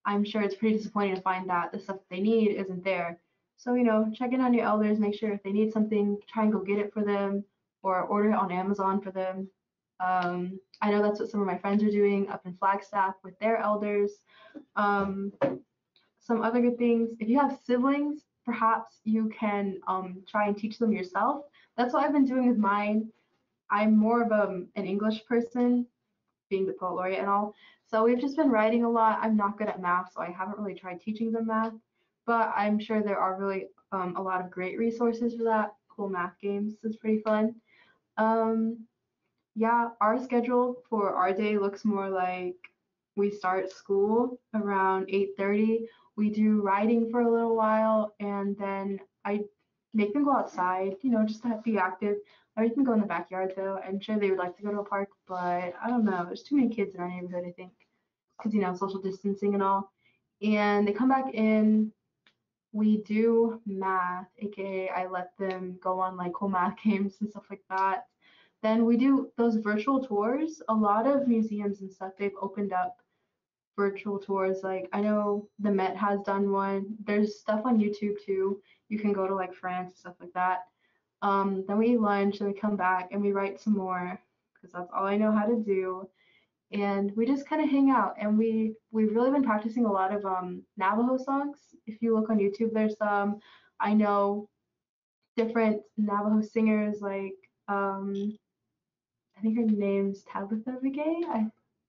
I'm sure it's pretty disappointing to find that the stuff they need isn't there. So, you know, check in on your elders, make sure if they need something, try and go get it for them or order it on Amazon for them. Um, I know that's what some of my friends are doing up in Flagstaff with their elders. Um, some other good things, if you have siblings, perhaps you can um, try and teach them yourself. That's what I've been doing with mine. I'm more of a, an English person, being the poet laureate and all. So we've just been writing a lot. I'm not good at math, so I haven't really tried teaching them math. But I'm sure there are really um, a lot of great resources for that. Cool math games is pretty fun. Um, yeah, our schedule for our day looks more like we start school around eight thirty. We do writing for a little while, and then I make them go outside, you know, just to be active. I make them go in the backyard though. I'm sure they would like to go to a park, but I don't know. There's too many kids in our neighborhood, I think, because, you know, social distancing and all. And they come back in. We do math, aka I let them go on like cool math games and stuff like that. Then we do those virtual tours. A lot of museums and stuff, they've opened up virtual tours. Like I know the Met has done one. There's stuff on YouTube too. You can go to like France, stuff like that. Um, then we eat lunch and we come back and we write some more because that's all I know how to do. And we just kind of hang out, and we we've really been practicing a lot of um, Navajo songs. If you look on YouTube, there's some. I know different Navajo singers like um, I think her name's Tabitha Vigay. I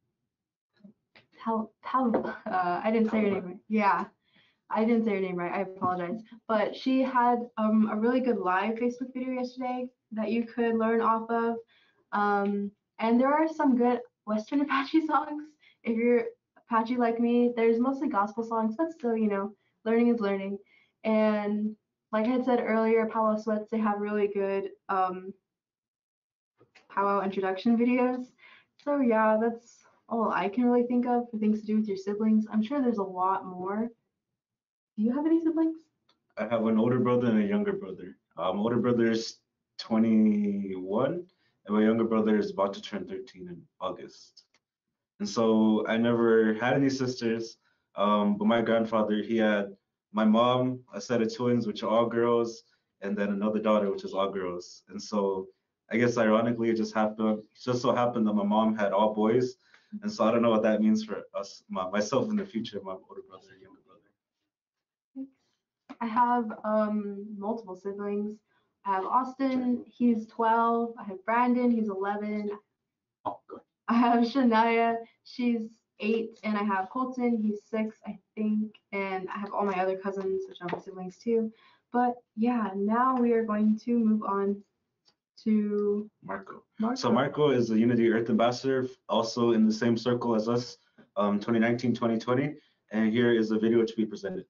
Tal Tal uh, I didn't say her name right. Yeah, I didn't say her name right. I apologize. But she had um, a really good live Facebook video yesterday that you could learn off of. Um, and there are some good Western Apache songs. If you're Apache like me, there's mostly gospel songs, but still, you know, learning is learning. And like I had said earlier, Powwow Sweats, they have really good um, powwow introduction videos. So yeah, that's all I can really think of for things to do with your siblings. I'm sure there's a lot more. Do you have any siblings? I have an older brother and a younger brother. Um, older brother is twenty-one, and my younger brother is about to turn thirteen in August. And so I never had any sisters, um, but my grandfather, he had my mom, a set of twins, which are all girls, and then another daughter, which is all girls. And so I guess ironically, it just happened, it just so happened that my mom had all boys. And so I don't know what that means for us, my, myself in the future, my older brother and younger brother. I have um, multiple siblings. I have Austin, he's twelve. I have Brandon, he's eleven. Oh, good. I have Shania, she's eight, and I have Colton, he's six, I think, and I have all my other cousins, which are my siblings too. But yeah, now we are going to move on to Marco. Marco. So Marco is a Unity Earth Ambassador, also in the same circle as us, um, twenty nineteen, twenty twenty, and here is a video to be presented.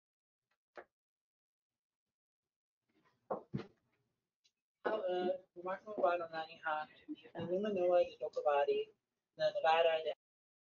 Marco Bano Nani Ha, and Lumanoa de Dokabadi, the Nevada de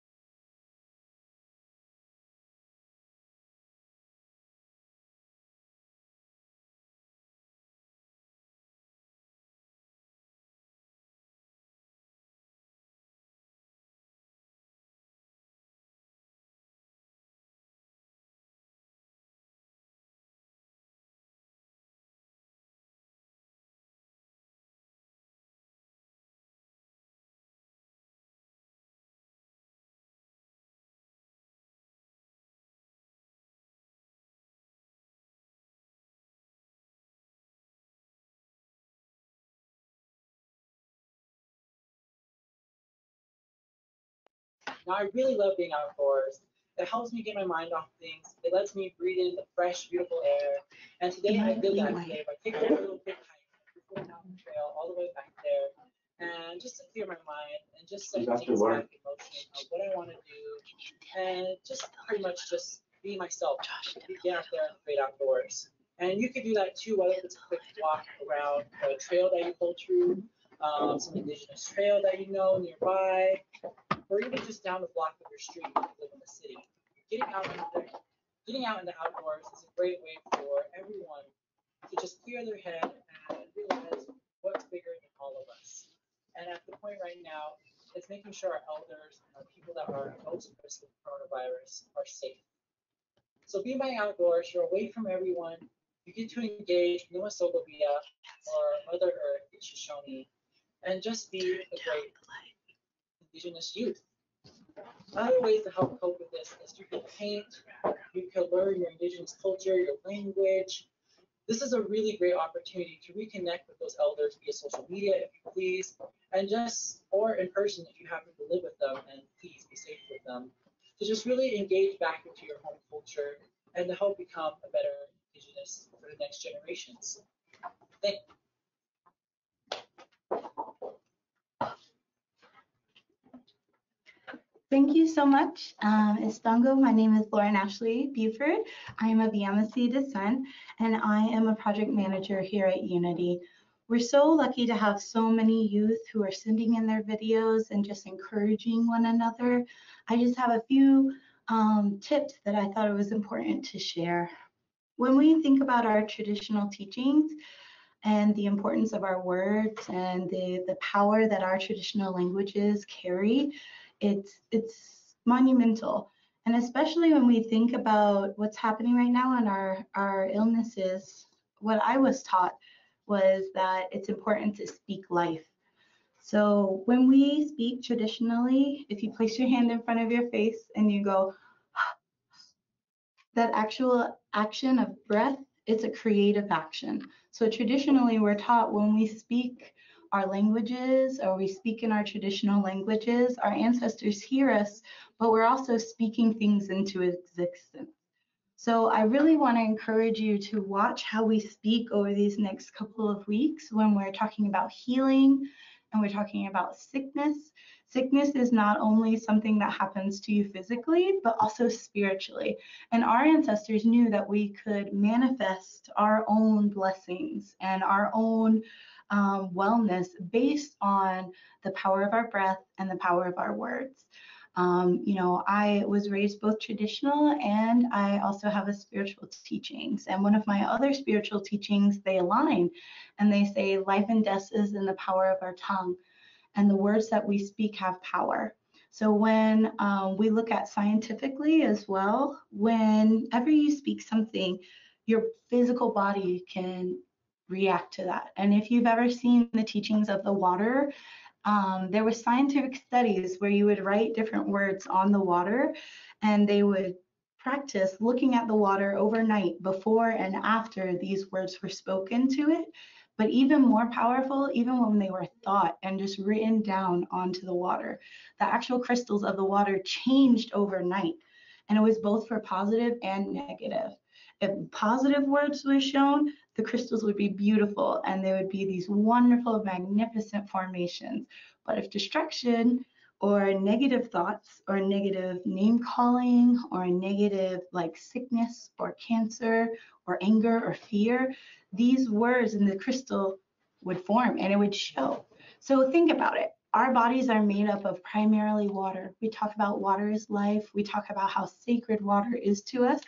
Now, I really love being outdoors. It helps me get my mind off things. It lets me breathe in the fresh, beautiful air. And today I did that today by taking a little quick hike, going down the trail all the way back there, and just to clear my mind and just set things back in motion of what I want to do, and just pretty much just be myself, get out there in the great outdoors. And you could do that too, whether it's a quick walk around a trail that you go through, um, some indigenous trail that you know nearby, or even just down the block of your street if you live in the city. Getting out in the, getting out in the outdoors is a great way for everyone to just clear their head and realize what's bigger than all of us. And at the point right now, is making sure our elders and our people that are most at risk of coronavirus are safe. So be my outdoors, you're away from everyone, you get to engage Numa Sogovia or Mother Earth in Shoshone, and just be a great Indigenous youth. Other ways to help cope with this is you can paint, you can learn your Indigenous culture, your language. This is a really great opportunity to reconnect with those elders via social media, if you please, and just, or in person if you happen to live with them, and please be safe with them. To just really engage back into your home culture and to help become a better Indigenous for the next generations. Thank you. Thank you so much. Um, Estango, my name is Lauren Ashley Buford. I am of Yamasee descent, and I am a project manager here at Unity. We're so lucky to have so many youth who are sending in their videos and just encouraging one another. I just have a few um, tips that I thought it was important to share. When we think about our traditional teachings and the importance of our words and the, the power that our traditional languages carry, It's, it's monumental. And especially when we think about what's happening right now in our, our illnesses, what I was taught was that it's important to speak life. So when we speak traditionally, if you place your hand in front of your face and you go, that actual action of breath, it's a creative action. So traditionally we're taught when we speak our languages or we speak in our traditional languages, our ancestors hear us, but we're also speaking things into existence. So I really want to encourage you to watch how we speak over these next couple of weeks when we're talking about healing and we're talking about sickness. Sickness is not only something that happens to you physically, but also spiritually. And our ancestors knew that we could manifest our own blessings and our own Um, wellness based on the power of our breath and the power of our words. Um, you know, I was raised both traditional and I also have a spiritual teachings. And one of my other spiritual teachings, they align and they say life and death is in the power of our tongue, and the words that we speak have power. So when um, we look at scientifically as well, whenever you speak something, your physical body can react to that. And if you've ever seen the teachings of the water, um, there were scientific studies where you would write different words on the water and they would practice looking at the water overnight before and after these words were spoken to it. But even more powerful, even when they were thought and just written down onto the water, the actual crystals of the water changed overnight. And it was both for positive and negative. If positive words were shown, the crystals would be beautiful and they would be these wonderful, magnificent formations. But if destruction or negative thoughts or negative name calling or negative like sickness or cancer or anger or fear, these words in the crystal would form and it would show. So think about it. Our bodies are made up of primarily water. We talk about water is life. We talk about how sacred water is to us.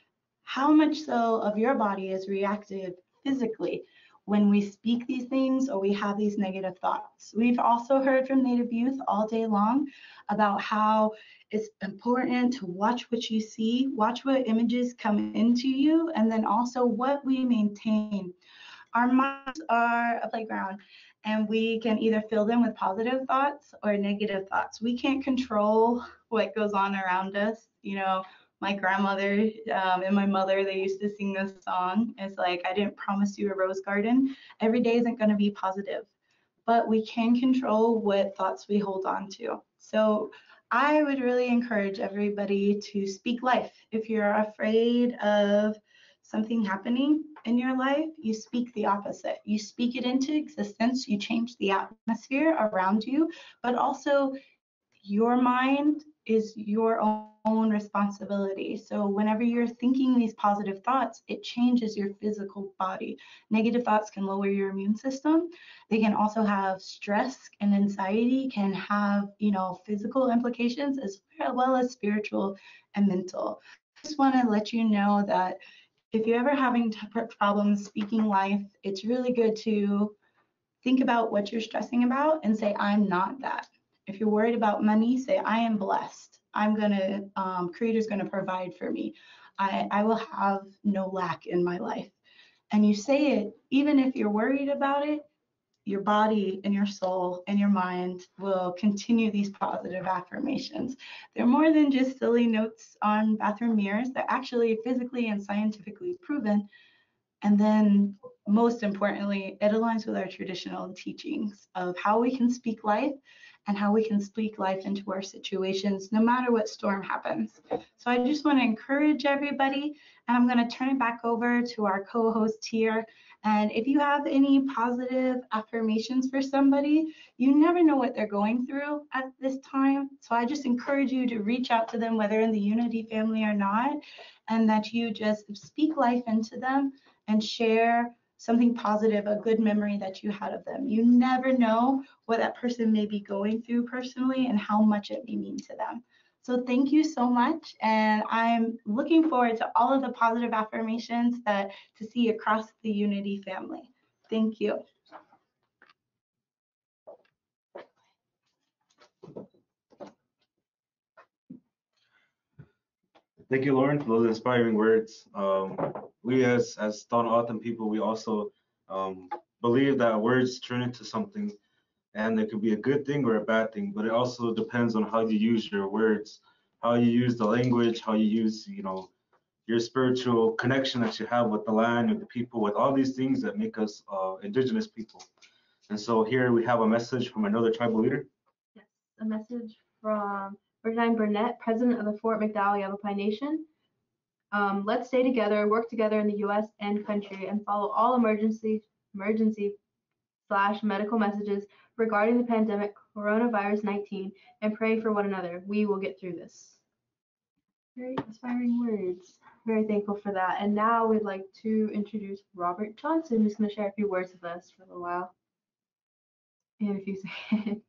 How much so of your body is reactive physically when we speak these things or we have these negative thoughts? We've also heard from Native youth all day long about how it's important to watch what you see, watch what images come into you, and then also what we maintain. Our minds are a playground, and we can either fill them with positive thoughts or negative thoughts. We can't control what goes on around us. You know, my grandmother um, and my mother, they used to sing this song. It's like, I didn't promise you a rose garden. Every day isn't going to be positive, but we can control what thoughts we hold on to. So I would really encourage everybody to speak life. If you're afraid of something happening in your life, you speak the opposite. You speak it into existence. You change the atmosphere around you, but also your mind is your own responsibility. So whenever you're thinking these positive thoughts, it changes your physical body. Negative thoughts can lower your immune system. They can also have stress and anxiety, can have, you know, physical implications as well as spiritual and mental. I just want to let you know that if you're ever having problems speaking life, it's really good to think about what you're stressing about and say, I'm not that. If you're worried about money, say, I am blessed. I'm gonna, um, Creator's gonna provide for me. I, I will have no lack in my life. And you say it, even if you're worried about it, your body and your soul and your mind will continue these positive affirmations. They're more than just silly notes on bathroom mirrors. They're actually physically and scientifically proven. And then most importantly, it aligns with our traditional teachings of how we can speak life and how we can speak life into our situations, no matter what storm happens. So I just want to encourage everybody, and I'm going to turn it back over to our co-host here. And if you have any positive affirmations for somebody, you never know what they're going through at this time. So I just encourage you to reach out to them, whether in the Unity family or not, and that you just speak life into them and share something positive, a good memory that you had of them. You never know what that person may be going through personally and how much it may mean to them. So thank you so much. And I'm looking forward to all of the positive affirmations that to see across the Unity family. Thank you. Thank you, Lauren, for those inspiring words. Um, we as as Thon Autumn people, we also um, believe that words turn into something, and it could be a good thing or a bad thing, but it also depends on how you use your words, how you use the language, how you use, you know, your spiritual connection that you have with the land, with the people, with all these things that make us uh, indigenous people. And so here we have a message from another tribal leader. Yes, a message from Bernardine Burnett, president of the Fort McDowell Yavapai Nation. Um, let's stay together, work together in the U S and country, and follow all emergency emergency slash medical messages regarding the pandemic coronavirus nineteen and pray for one another. We will get through this. Very inspiring words. Very thankful for that. And now we'd like to introduce Robert Johnson, who's going to share a few words with us for a little while. In a few seconds.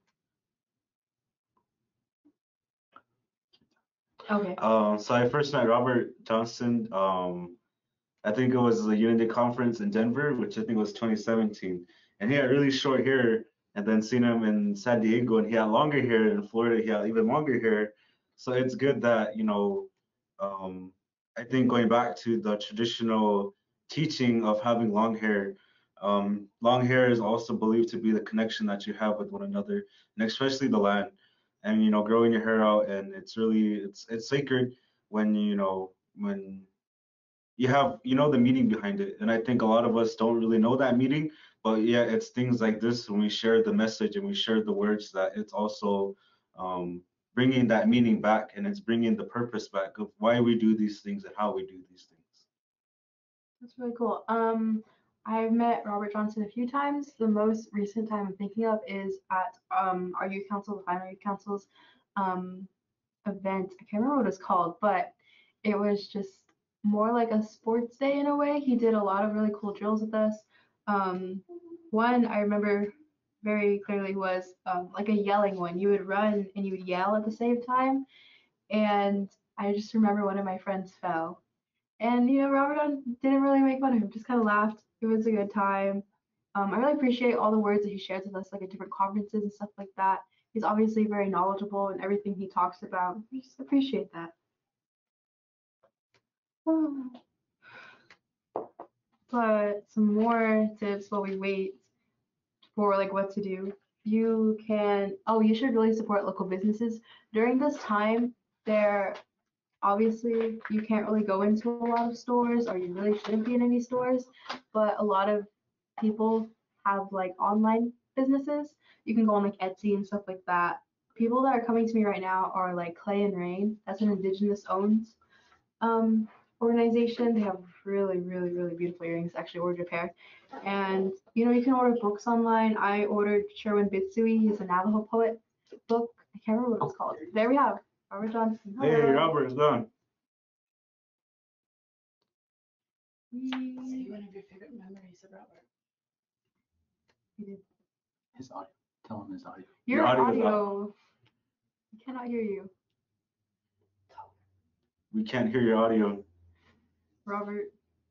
Okay. Um, so I first met Robert Johnson. Um, I think it was a Unity conference in Denver, which I think was twenty seventeen. And he had really short hair. And then seen him in San Diego, and he had longer hair. In Florida, he had even longer hair. So it's good that, you know, um, I think going back to the traditional teaching of having long hair, um, long hair is also believed to be the connection that you have with one another, and especially the land. And you know, growing your hair out, and it's really it's it's sacred when you know when you have you know the meaning behind it. And I think a lot of us don't really know that meaning, but yeah, it's things like this when we share the message and we share the words that it's also um, bringing that meaning back, and it's bringing the purpose back of why we do these things and how we do these things. That's really cool. Um, I've met Robert Johnson a few times. The most recent time I'm thinking of is at um, our youth council, the Final Youth Council's um, event. I can't remember what it's called, but it was just more like a sports day in a way. He did a lot of really cool drills with us. Um, one I remember very clearly was um, like a yelling one. You would run and you would yell at the same time. And I just remember one of my friends fell. And, you know, Robert didn't really make fun of him, just kind of laughed. It was a good time. Um, I really appreciate all the words that he shares with us, like at different conferences and stuff like that. He's obviously very knowledgeable in everything he talks about. I just appreciate that. But some more tips while we wait for like what to do. You can, oh, you should really support local businesses. During this time, there obviously you can't really go into a lot of stores, or you really shouldn't be in any stores, but a lot of people have like online businesses. You can go on like Etsy and stuff like that. People that are coming to me right now are like Clay and Rain. That's an indigenous owned um, organization. They have really, really, really beautiful earrings. Actually ordered a pair. And you know, you can order books online. I ordered Sherwin Bitsui. He's a Navajo poet book. I can't remember what it's called. There we have Robert Johnson. Hey, Hello. Robert, it's done. Say one of your favorite memories of Robert. His audio. Tell him his audio. Your, Your audio. audio's audio. I cannot hear you, We can't hear your audio. Robert.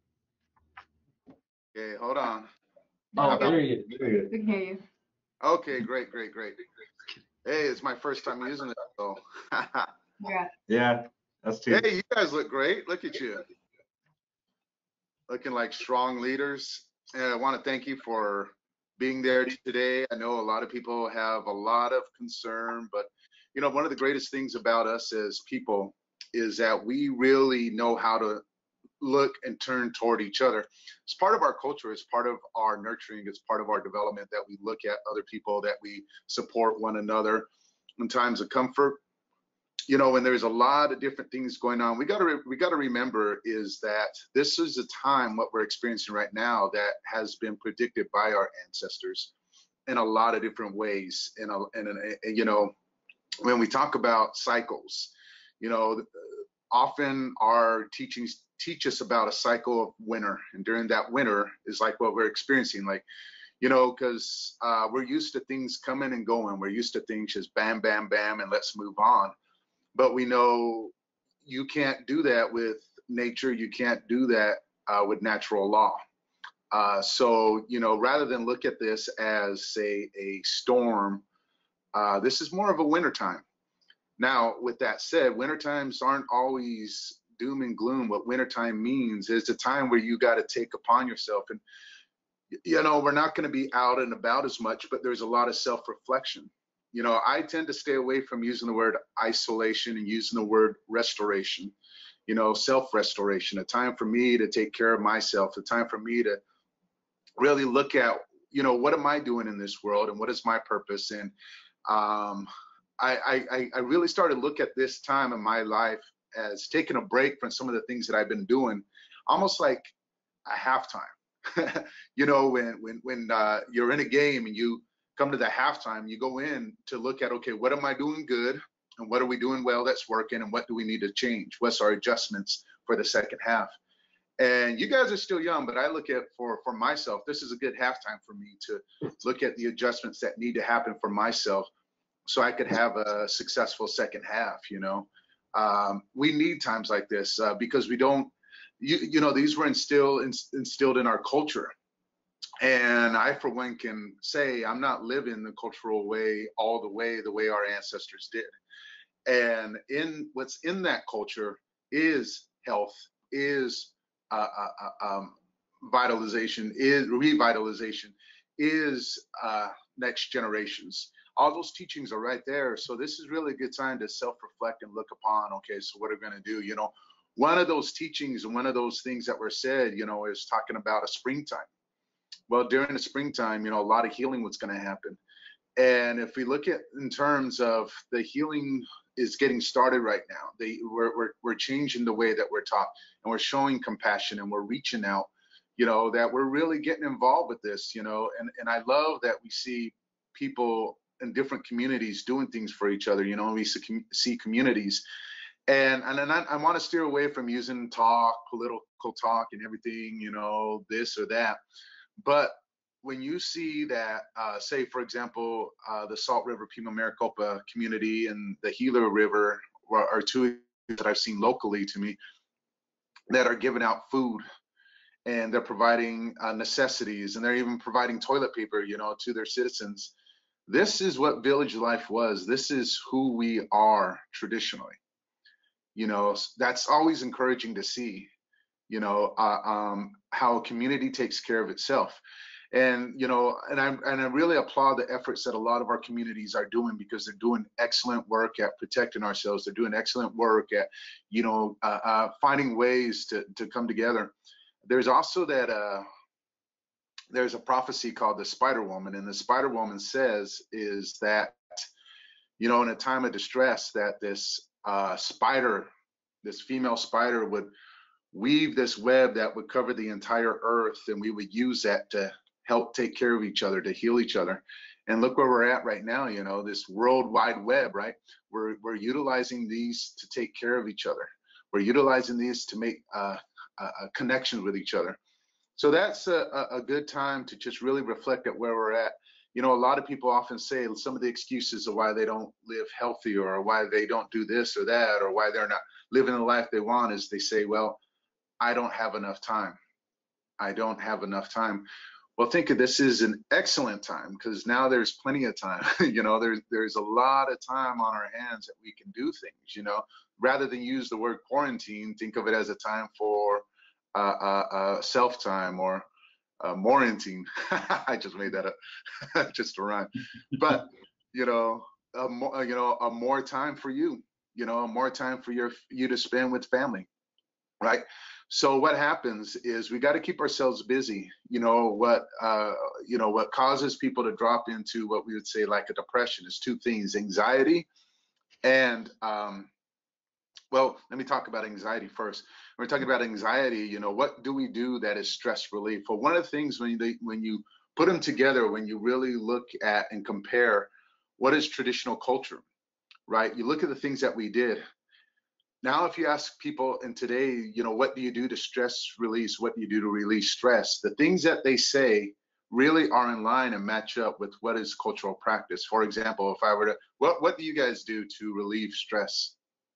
Okay, hold on. Oh, How about- there you go. We can hear you. Okay, great, great, great. Hey, it's my first time using it, so. Yeah. Yeah, that's too. Hey, you guys look great. Look at you. Looking like strong leaders. And I want to thank you for being there today. I know a lot of people have a lot of concern, but you know, one of the greatest things about us as people is that we really know how to look and turn toward each other. It's part of our culture. It's part of our nurturing. It's part of our development that we look at other people, that we support one another in times of comfort. You know, when there's a lot of different things going on, we got to we got to remember is that this is a time, what we're experiencing right now, that has been predicted by our ancestors in a lot of different ways. And and, and you know, when we talk about cycles, you know, often our teachings teach us about a cycle of winter, and during that winter is like what we're experiencing, like, you know, because uh, we're used to things coming and going. We're used to things just bam, bam, bam, and let's move on. But we know you can't do that with nature. You can't do that uh, with natural law. Uh, so, you know, rather than look at this as, say, a storm, uh, this is more of a winter time. Now, with that said, winter times aren't always doom and gloom. What wintertime means is a time where you got to take upon yourself. And, you know, we're not going to be out and about as much, but there's a lot of self-reflection. You know, I tend to stay away from using the word isolation and using the word restoration, you know, self-restoration, a time for me to take care of myself, a time for me to really look at, you know, what am I doing in this world and what is my purpose? And um, I, I, I really started to look at this time in my life as taking a break from some of the things that I've been doing, almost like a halftime. You know, when, when, when uh, you're in a game and you come to the halftime, you go in to look at, okay, what am I doing good and what are we doing well that's working and what do we need to change? What's our adjustments for the second half? And you guys are still young, but I look at for, for myself, this is a good halftime for me to look at the adjustments that need to happen for myself so I could have a successful second half, you know. Um, we need times like this uh, because we don't, you, you know, these were instilled, instilled in our culture. And I, for one, can say I'm not living the cultural way all the way the way our ancestors did. And in what's in that culture is health, is uh, uh, um, vitalization, is revitalization, is uh, next generations. All those teachings are right there. So this is really a good time to self-reflect and look upon, okay, so what are we going to do? You know, one of those teachings and one of those things that were said, you know, is talking about a springtime. Well, during the springtime, you know, a lot of healing was going to happen. And if we look at in terms of the healing is getting started right now, they, we're, we're, we're changing the way that we're taught, and we're showing compassion, and we're reaching out, you know, that we're really getting involved with this, you know, and, and I love that we see people in different communities doing things for each other, you know, we see, see communities. And, and then I, I want to steer away from using talk, political talk and everything, you know, this or that. But when you see that, uh, say, for example, uh, the Salt River Pima Maricopa community and the Gila River are, are two that I've seen locally to me that are giving out food, and they're providing uh, necessities, and they're even providing toilet paper, you know, to their citizens. This is what village life was. This is who we are traditionally. You know, that's always encouraging to see. You know, uh, um, how a community takes care of itself. And, you know, and I, and I really applaud the efforts that a lot of our communities are doing, because they're doing excellent work at protecting ourselves. They're doing excellent work at, you know, uh, uh, finding ways to, to come together. There's also that, uh, there's a prophecy called the Spider Woman, and the Spider Woman says is that, you know, in a time of distress, that this uh, spider, this female spider would weave this web that would cover the entire earth, and we would use that to help take care of each other, to heal each other. And look where we're at right now, you know, this world wide web, right? We're, we're utilizing these to take care of each other. We're utilizing these to make uh, uh, connections with each other. So that's a, a good time to just really reflect at where we're at. You know, a lot of people often say some of the excuses of why they don't live healthy, or why they don't do this or that, or why they're not living the life they want, is they say, well, I don't have enough time. I don't have enough time. Well, think of this as an excellent time because now there's plenty of time. You know, there's there's a lot of time on our hands that we can do things. You know, rather than use the word quarantine, think of it as a time for uh, uh, uh, self time or uh, quarantine. I just made that up just to rhyme. But you know, a more, you know, a more time for you. You know, more time for your you to spend with family, right? So what happens is we got to keep ourselves busy. You know what? Uh, you know what causes people to drop into what we would say like a depression is two things: anxiety and um, well, let me talk about anxiety first. When we're talking about anxiety, you know, what do we do that is stress relief? Well, one of the things when you when you put them together, when you really look at and compare what is traditional culture, right? You look at the things that we did. Now, if you ask people in today, you know, what do you do to stress release? What do you do to release stress? The things that they say really are in line and match up with what is cultural practice. For example, if I were to, what, what do you guys do to relieve stress?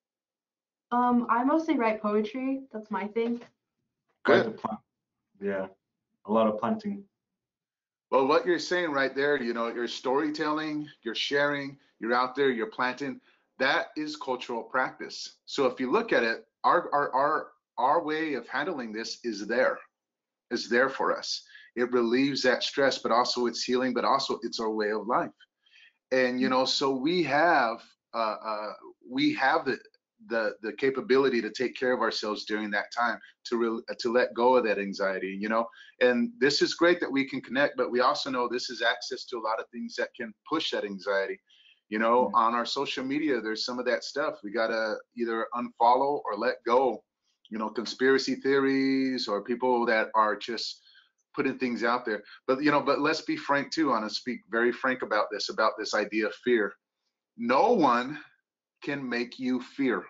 Um, I mostly write poetry. That's my thing. Good. Yeah, a lot of planting. Well, what you're saying right there, you know, you're storytelling, you're sharing, you're out there, you're planting. That is cultural practice. So if you look at it, our our our our way of handling this is there, is there for us. It relieves that stress, but also it's healing, but also it's our way of life. And you know, so we have uh, uh, we have the the the capability to take care of ourselves during that time, to re- to let go of that anxiety. You know, and this is great that we can connect, but we also know this is access to a lot of things that can push that anxiety. You know, mm-hmm. On our social media, there's some of that stuff. We got to either unfollow or let go, you know, conspiracy theories or people that are just putting things out there. But, you know, but let's be frank too, and speak very frank about this, about this idea of fear. No one can make you fear.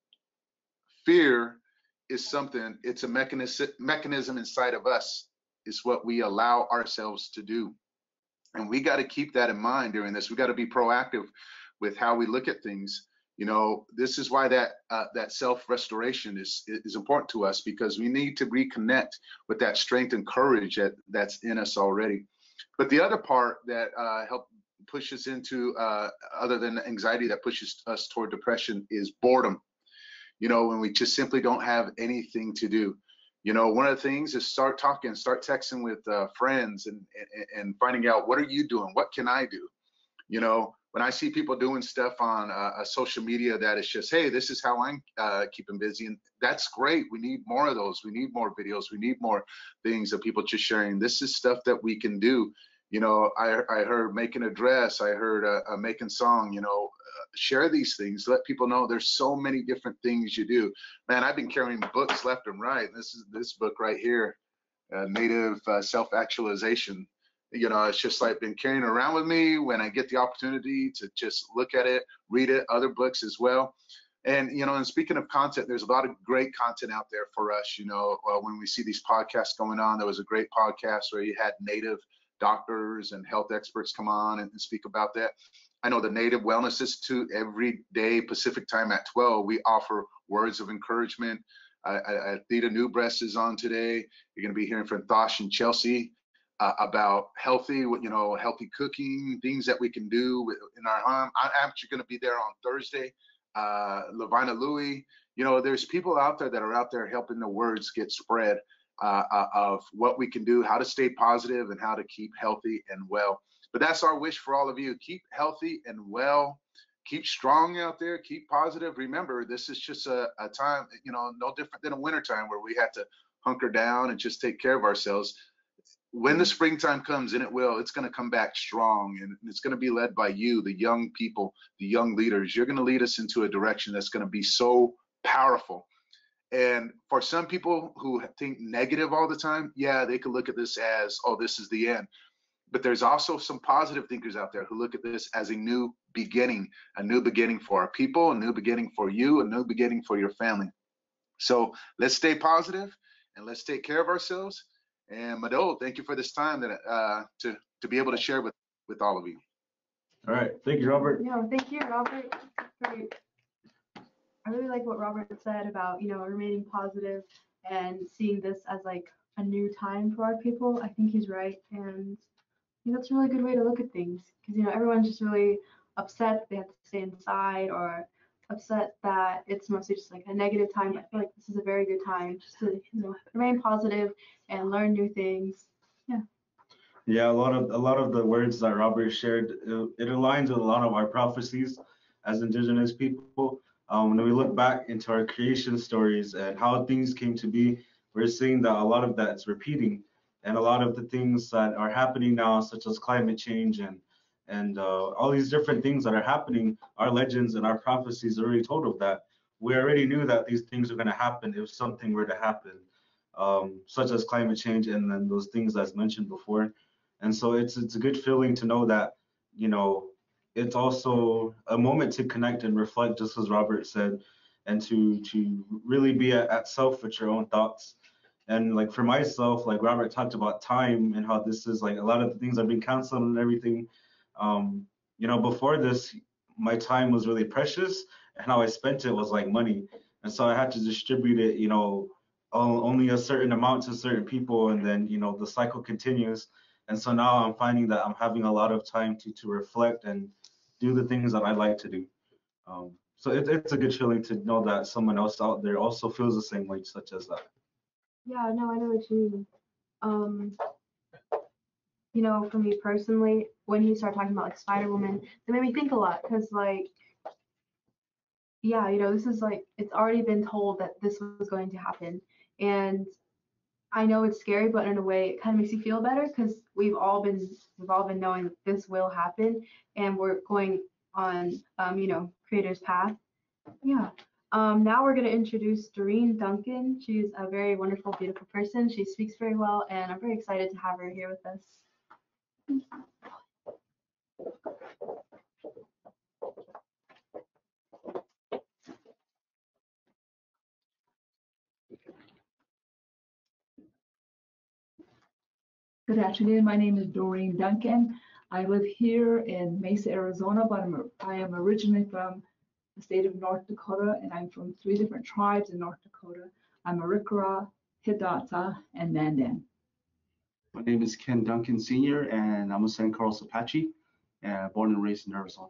Fear is something, it's a mechanism, mechanism inside of us. It's what we allow ourselves to do. And we got to keep that in mind during this. We got to be proactive with how we look at things. You know, this is why that uh, that self-restoration is is important to us, because we need to reconnect with that strength and courage that that's in us already. But the other part that uh, help push us into, uh, other than anxiety, that pushes us toward depression is boredom. You know, when we just simply don't have anything to do. You know, one of the things is start talking, start texting with uh, friends and, and and finding out, what are you doing? What can I do? You know, when I see people doing stuff on uh, a social media that is just, hey, this is how I'm uh, keeping busy. And that's great. We need more of those. We need more videos. We need more things that people just sharing. This is stuff that we can do. You know, I, I heard making a dress. I heard uh, uh, making song, you know, uh, share these things. Let people know there's so many different things you do. Man, I've been carrying books left and right. This is this book right here, uh, Native uh, Self-Actualization. You know, it's just like been carrying around with me when I get the opportunity to just look at it, read it, other books as well. And, you know, and speaking of content, there's a lot of great content out there for us. You know, uh, when we see these podcasts going on, there was a great podcast where you had Native doctors and health experts come on and, and speak about that. I know the Native Wellness Institute, every day Pacific time at twelve, we offer words of encouragement. I, I, I Theta Newbreast is on today. You're going to be hearing from Thosh and Chelsea uh, about healthy, you know, healthy cooking, things that we can do with, in our home. I'm actually going to be there on Thursday. Uh, Lavina Louie, you know, there's people out there that are out there helping the words get spread. Uh, uh, of what we can do, how to stay positive, and how to keep healthy and well. But that's our wish for all of you. Keep healthy and well. Keep strong out there. Keep positive. Remember, this is just a, a time, you know, no different than a winter time where we have to hunker down and just take care of ourselves. When the springtime comes, and it will, it's going to come back strong, and it's going to be led by you, the young people, the young leaders. You're going to lead us into a direction that's going to be so powerful. And for some people who think negative all the time, yeah, they could look at this as, oh, this is the end. But there's also some positive thinkers out there who look at this as a new beginning, a new beginning for our people, a new beginning for you, a new beginning for your family. So let's stay positive and let's take care of ourselves. And Mado, thank you for this time that uh, to to be able to share with with all of you. All right, thank you, Robert. No, thank you, Robert. Great. I really like what Robert said about, you know, remaining positive and seeing this as like a new time for our people. I think he's right, and I think that's a really good way to look at things because you know everyone's just really upset they have to stay inside or upset that it's mostly just like a negative time. I feel like this is a very good time just to you know remain positive and learn new things. Yeah. Yeah, a lot of a lot of the words that Robert shared, it, it aligns with a lot of our prophecies as Indigenous people. Um, when we look back into our creation stories and how things came to be, we're seeing that a lot of that is repeating, and a lot of the things that are happening now, such as climate change and and uh, all these different things that are happening, our legends and our prophecies already told of that. We already knew that these things are going to happen if something were to happen, um, such as climate change and then those things that's mentioned before. And so it's it's a good feeling to know that, you know, it's also a moment to connect and reflect, just as Robert said, and to to really be at, at self with your own thoughts. And like for myself, like Robert talked about time and how this is like a lot of the things I've been canceled and everything. Um, you know, before this, my time was really precious, and how I spent it was like money. And so I had to distribute it, you know, only a certain amount to certain people, and then you know the cycle continues. And so now I'm finding that I'm having a lot of time to to reflect and do the things that I like to do. Um, so it, it's a good feeling to know that someone else out there also feels the same way, such as that. Yeah, no, I know what you mean. Um, you know, for me personally, when you start talking about like Spider Woman, it made me think a lot because like, yeah, you know, this is like it's already been told that this was going to happen, and I know it's scary, but in a way, it kind of makes you feel better because we've all been we've all been knowing that this will happen, and we're going on, um, you know, Creator's path. Yeah. Um, now we're going to introduce Doreen Duncan. She's a very wonderful, beautiful person. She speaks very well, and I'm very excited to have her here with us. Good afternoon. My name is Doreen Duncan. I live here in Mesa, Arizona, but I'm, I am originally from the state of North Dakota, and I'm from three different tribes in North Dakota. I'm Arikara, Hidatsa, and Mandan. My name is Ken Duncan Senior, and I'm a San Carlos Apache, uh, born and raised in Arizona.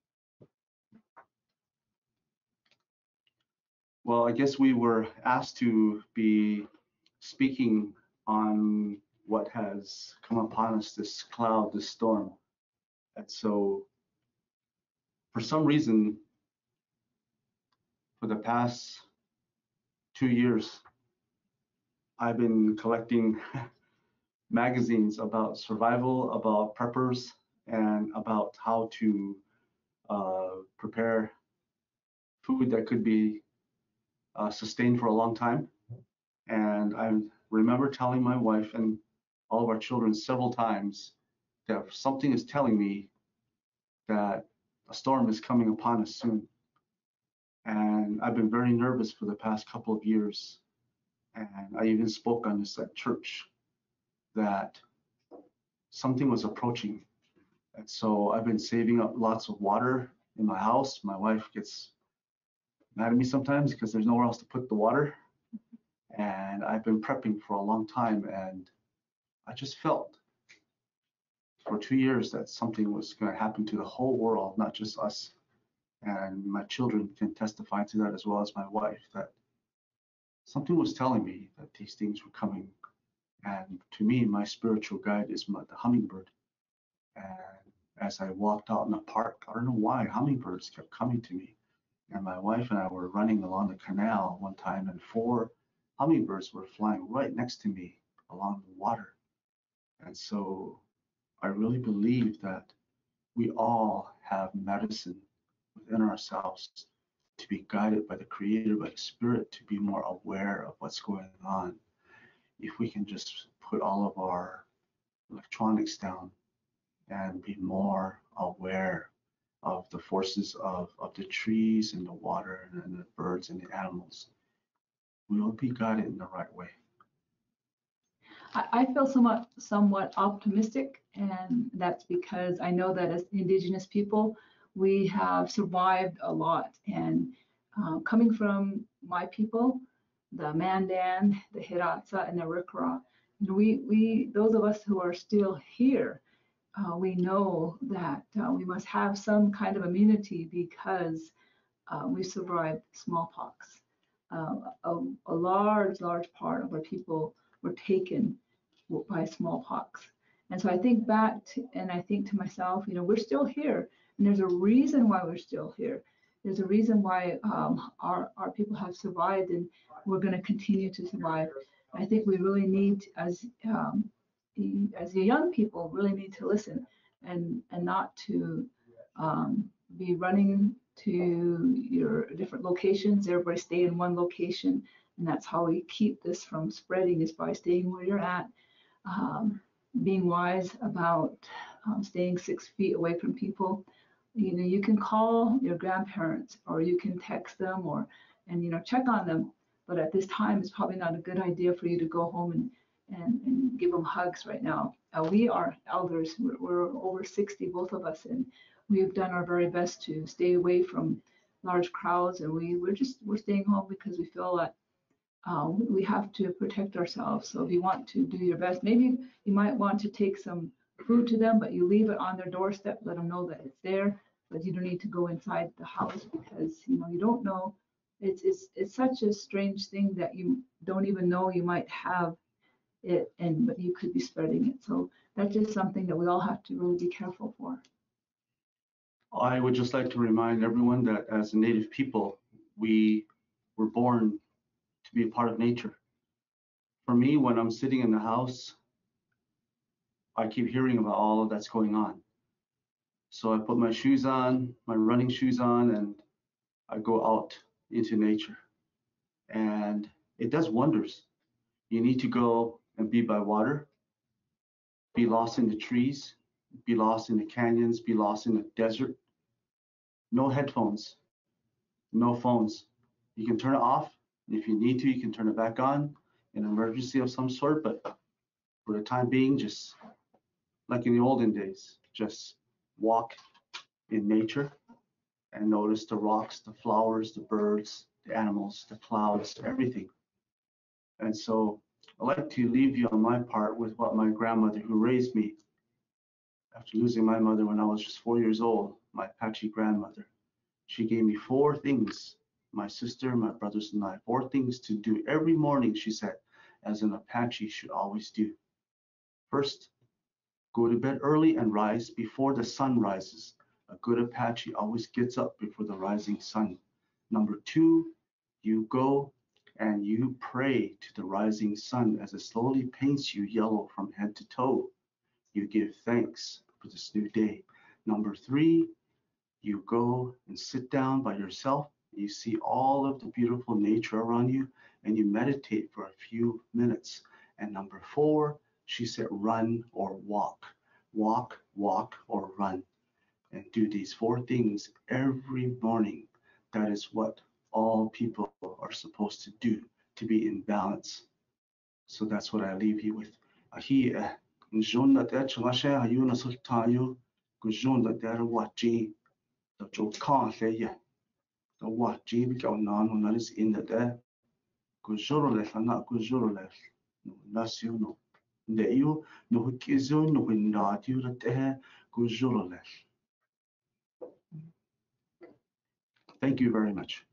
Well, I guess we were asked to be speaking on what has come upon us, this cloud, this storm. And so for some reason, for the past two years, I've been collecting magazines about survival, about preppers, and about how to uh, prepare food that could be uh, sustained for a long time. And I remember telling my wife and all of our children several times that something is telling me that a storm is coming upon us soon. And I've been very nervous for the past couple of years. And I even spoke on this at church that something was approaching. And so I've been saving up lots of water in my house. My wife gets mad at me sometimes because there's nowhere else to put the water. And I've been prepping for a long time, and I just felt for two years that something was going to happen to the whole world, not just us. And my children can testify to that as well as my wife, that something was telling me that these things were coming. And to me, my spiritual guide is my, the hummingbird. And as I walked out in the park, I don't know why, hummingbirds kept coming to me. And my wife and I were running along the canal one time, and four hummingbirds were flying right next to me along the water. And so I really believe that we all have medicine within ourselves to be guided by the Creator, by the Spirit, to be more aware of what's going on. If we can just put all of our electronics down and be more aware of the forces of, of the trees and the water and, and the birds and the animals, we will be guided in the right way. I, I feel somewhat somewhat optimistic, and that's because I know that as Indigenous people, we have survived a lot. And uh, coming from my people, the Mandan, the Hidatsa, and the Arikara, you know, we, we, those of us who are still here, uh, we know that uh, we must have some kind of immunity because uh, we survived smallpox. Uh, a, a large, large part of our people were taken by smallpox. And so I think back to, and I think to myself, you know, we're still here, and there's a reason why we're still here. There's a reason why um, our, our people have survived, and we're going to continue to survive. I think we really need, as um, the, as the young people, really need to listen and and not to um, be running to your different locations. Everybody stay in one location, and that's how we keep this from spreading, is by staying where you're at, um, being wise about um, staying six feet away from people. You know, you can call your grandparents, or you can text them, or and you know check on them. But at this time, it's probably not a good idea for you to go home and and, and give them hugs right now. Uh, we are elders. We're, we're over sixty, both of us, and we've done our very best to stay away from large crowds. And we we're just we're staying home because we feel that uh, we have to protect ourselves. So if you want to do your best, maybe you might want to take some food to them, but you leave it on their doorstep. Let them know that it's there, but you don't need to go inside the house because you know you don't know. It's it's it's such a strange thing that you don't even know you might have it, and but you could be spreading it. So that's just something that we all have to really be careful for. I would just like to remind everyone that as a Native people, we were born to be a part of nature. For me, when I'm sitting in the house, I keep hearing about all that's going on. So I put my shoes on, my running shoes on, and I go out into nature. And it does wonders. You need to go and be by water, be lost in the trees, be lost in the canyons, be lost in the desert. No headphones, no phones. You can turn it off. If you need to, you can turn it back on in an emergency of some sort. But for the time being, just like in the olden days, just walk in nature and notice the rocks, the flowers, the birds, the animals, the clouds, everything. And so I'd like to leave you on my part with what my grandmother, who raised me after losing my mother when I was just four years old, my Apache grandmother. She gave me four things, my sister, my brothers, and I, four things to do every morning, she said, as an Apache should always do. First, go to bed early and rise before the sun rises. A good Apache always gets up before the rising sun. Number two, you go and you pray to the rising sun as it slowly paints you yellow from head to toe. You give thanks for this new day. Number three, you go and sit down by yourself. You see all of the beautiful nature around you, and you meditate for a few minutes. And number four, she said, run or walk. Walk, walk, or run. And do these four things every morning. That is what all people are supposed to do to be in balance. So that's what I leave you with. Ahi eh, njon da der changashe ayu na sultayu, kujon da der wachi, da jo kan le ye, da wachi bi kao nan no naris in da der, kujoro le sana kujoro le, no nasio no, de you no kizo no winda you da der kujoro le. Thank you very much.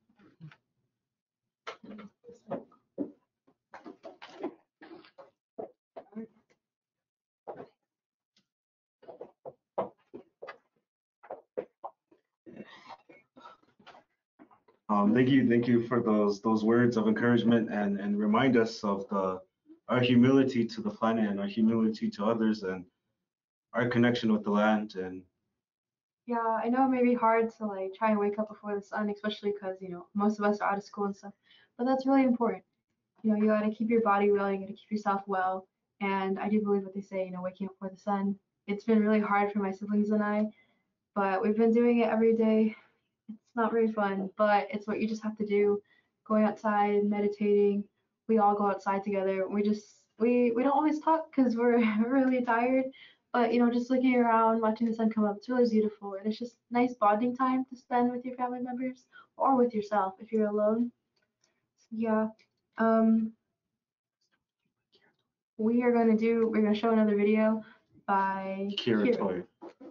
Um, thank you, thank you for those those words of encouragement and and remind us of the our humility to the planet and our humility to others and our connection with the land. And Yeah, I know it may be hard to like try and wake up before the sun, especially because, you know, most of us are out of school and stuff, but that's really important. You know, you gotta keep your body well, you gotta keep yourself well. And I do believe what they say, you know, waking up before the sun. It's been really hard for my siblings and I, but we've been doing it every day. It's not very fun, but it's what you just have to do. Going outside, meditating. We all go outside together. We just we we don't always talk because we're really tired. But you know, just looking around, watching the sun come up, it's really beautiful, and it's just nice bonding time to spend with your family members or with yourself if you're alone. Yeah. Um. we are going to do, we're going to show another video by Kira Kira. Toy.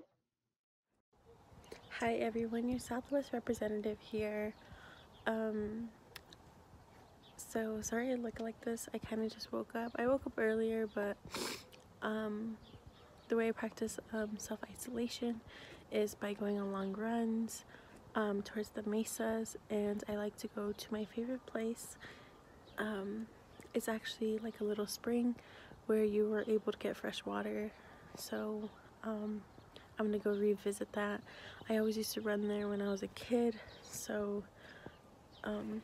Hi everyone, your Southwest representative here. Um, so sorry I look like this. I kind of just woke up. I woke up earlier, but um, the way I practice um, self-isolation is by going on long runs um, towards the mesas, and I like to go to my favorite place. Um, it's actually like a little spring where you were able to get fresh water. So um, I'm gonna go revisit that. I always used to run there when I was a kid, so um,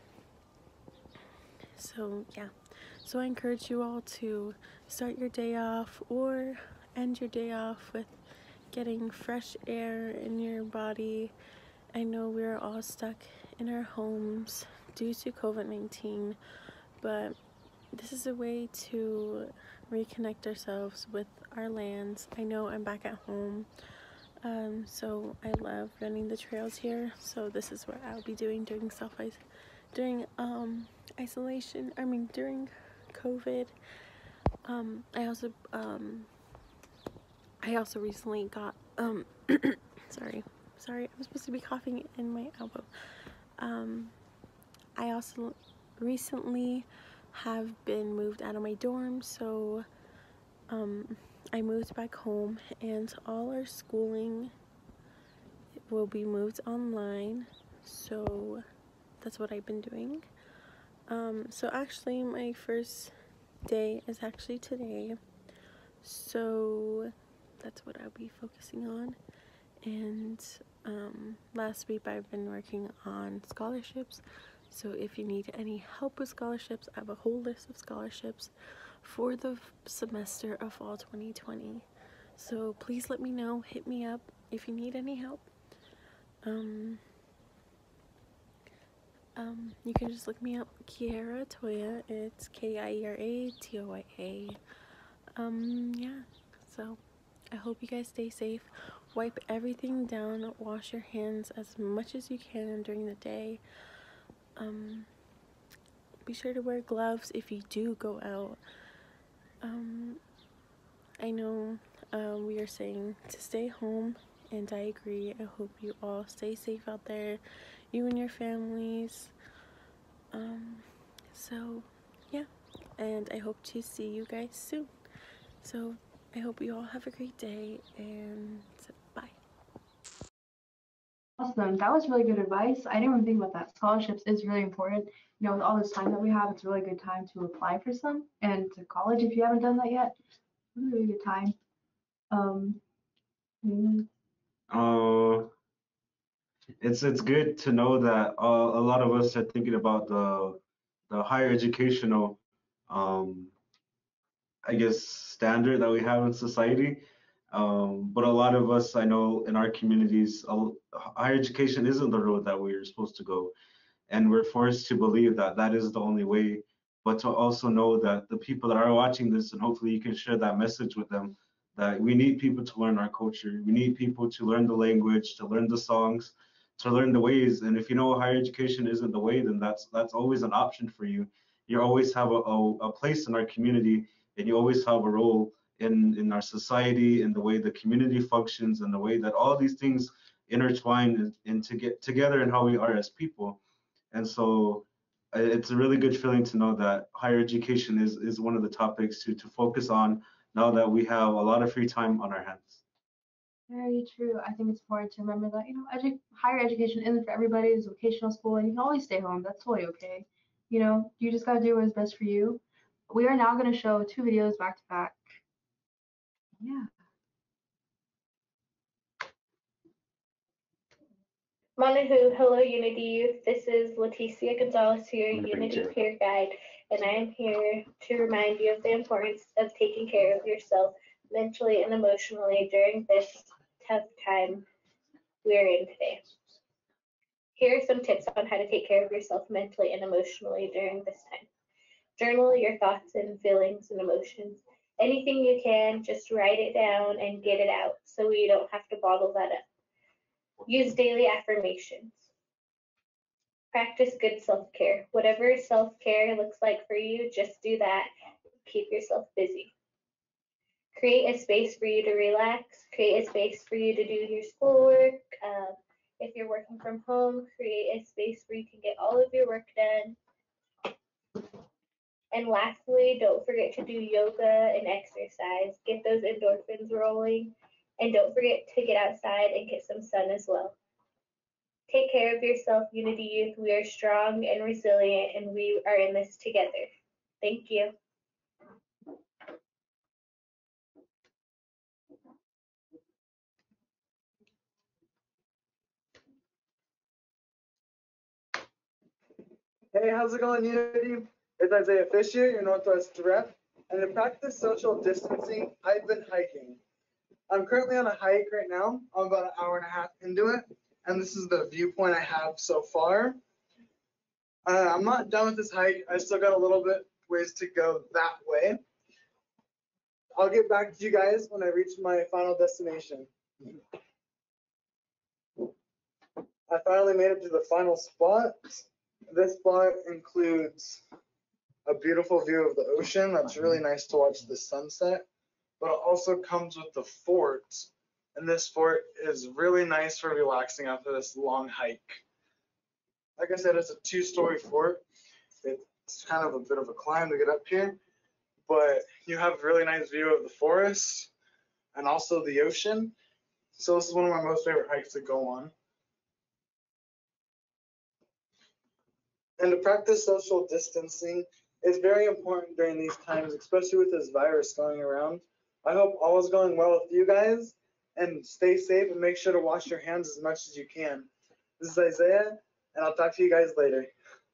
so yeah. So I encourage you all to start your day off or end your day off with getting fresh air in your body. I know we're all stuck in our homes due to COVID nineteen, but this is a way to reconnect ourselves with our lands. I know I'm back at home. Um, so I love running the trails here, so this is what I'll be doing during self during um, isolation. I mean during COVID. Um, I also um, I also recently got um, sorry, sorry, I'm supposed to be coughing in my elbow. Um, I also recently have been moved out of my dorm, so um, I moved back home, and all our schooling will be moved online, so that's what I've been doing. Um, so actually my first day is actually today, so that's what I'll be focusing on. And um, last week I've been working on scholarships, so if you need any help with scholarships, I have a whole list of scholarships for the semester of fall twenty twenty. So please let me know, hit me up if you need any help. Um, um, you can just look me up, Kiara Toya. It's K I E R A T O Y A. Um, yeah, so I hope you guys stay safe. Wipe everything down, wash your hands as much as you can during the day. Um, be sure to wear gloves if you do go out. Um, I know um, we are saying to stay home, and I agree. I hope you all stay safe out there, you and your families. Um, so yeah, and I hope to see you guys soon. So I hope you all have a great day, and bye. Awesome. That was really good advice. I didn't even think about that. Scholarships is really important. You know, with all this time that we have, it's a really good time to apply for some. And to college, if you haven't done that yet, it's a really good time. Um, mm, Uh, it's it's good to know that uh, a lot of us are thinking about the the higher educational, um, I guess, standard that we have in society. Um, but a lot of us, I know, in our communities, uh, higher education isn't the road that we're supposed to go, and we're forced to believe that that is the only way. But to also know that the people that are watching this, and hopefully you can share that message with them, that we need people to learn our culture. We need people to learn the language, to learn the songs, to learn the ways. And if you know higher education isn't the way, then that's that's always an option for you. You always have a, a, a place in our community, and you always have a role in in our society, in the way the community functions, and the way that all these things intertwine and to get together and how we are as people. And so uh, it's a really good feeling to know that higher education is is one of the topics to to focus on now that we have a lot of free time on our hands. very true. I think it's important to remember that, you know, edu higher education isn't for everybody. It's vocational school, and you can always stay home. That's totally okay. You know, you just got to do what is best for you. We are now going to show two videos back to back. Yeah. Manahu, hello Unity Youth. This is Leticia Gonzalez here, Unity Peer Guide, and I am here to remind you of the importance of taking care of yourself mentally and emotionally during this tough time we're in today. Here are some tips on how to take care of yourself mentally and emotionally during this time. Journal your thoughts and feelings and emotions. Anything you can, just write it down and get it out so you don't have to bottle that up. Use daily affirmations. Practice good self-care. Whatever self-care looks like for you, just do that. keep yourself busy. Create a space for you to relax. Create a space for you to do your schoolwork. Um, if you're working from home, create a space where you can get all of your work done. And lastly, don't forget to do yoga and exercise. Get those endorphins rolling. And don't forget to get outside and get some sun as well. Take care of yourself, Unity Youth. We are strong and resilient, and we are in this together. Thank you. Hey, how's it going, Unity? It's Isaiah Fisher, your Northwest rep. And to practice social distancing, I've been hiking. I'm currently on a hike right now. I'm about an hour and a half into it. And this is the viewpoint I have so far. Uh, I'm not done with this hike. I still got a little bit ways to go that way. I'll get back to you guys when I reach my final destination. I finally made it to the final spot. This spot includes a beautiful view of the ocean. That's really nice to watch the sunset. But it also comes with the fort. And this fort is really nice for relaxing after this long hike. Like I said, it's a two-story fort. It's kind of a bit of a climb to get up here. But you have a really nice view of the forest and also the ocean. So this is one of my most favorite hikes to go on. And to practice social distancing is very important during these times, especially with this virus going around. I hope all is going well with you guys, and stay safe and make sure to wash your hands as much as you can. This is Isaiah, and I'll talk to you guys later.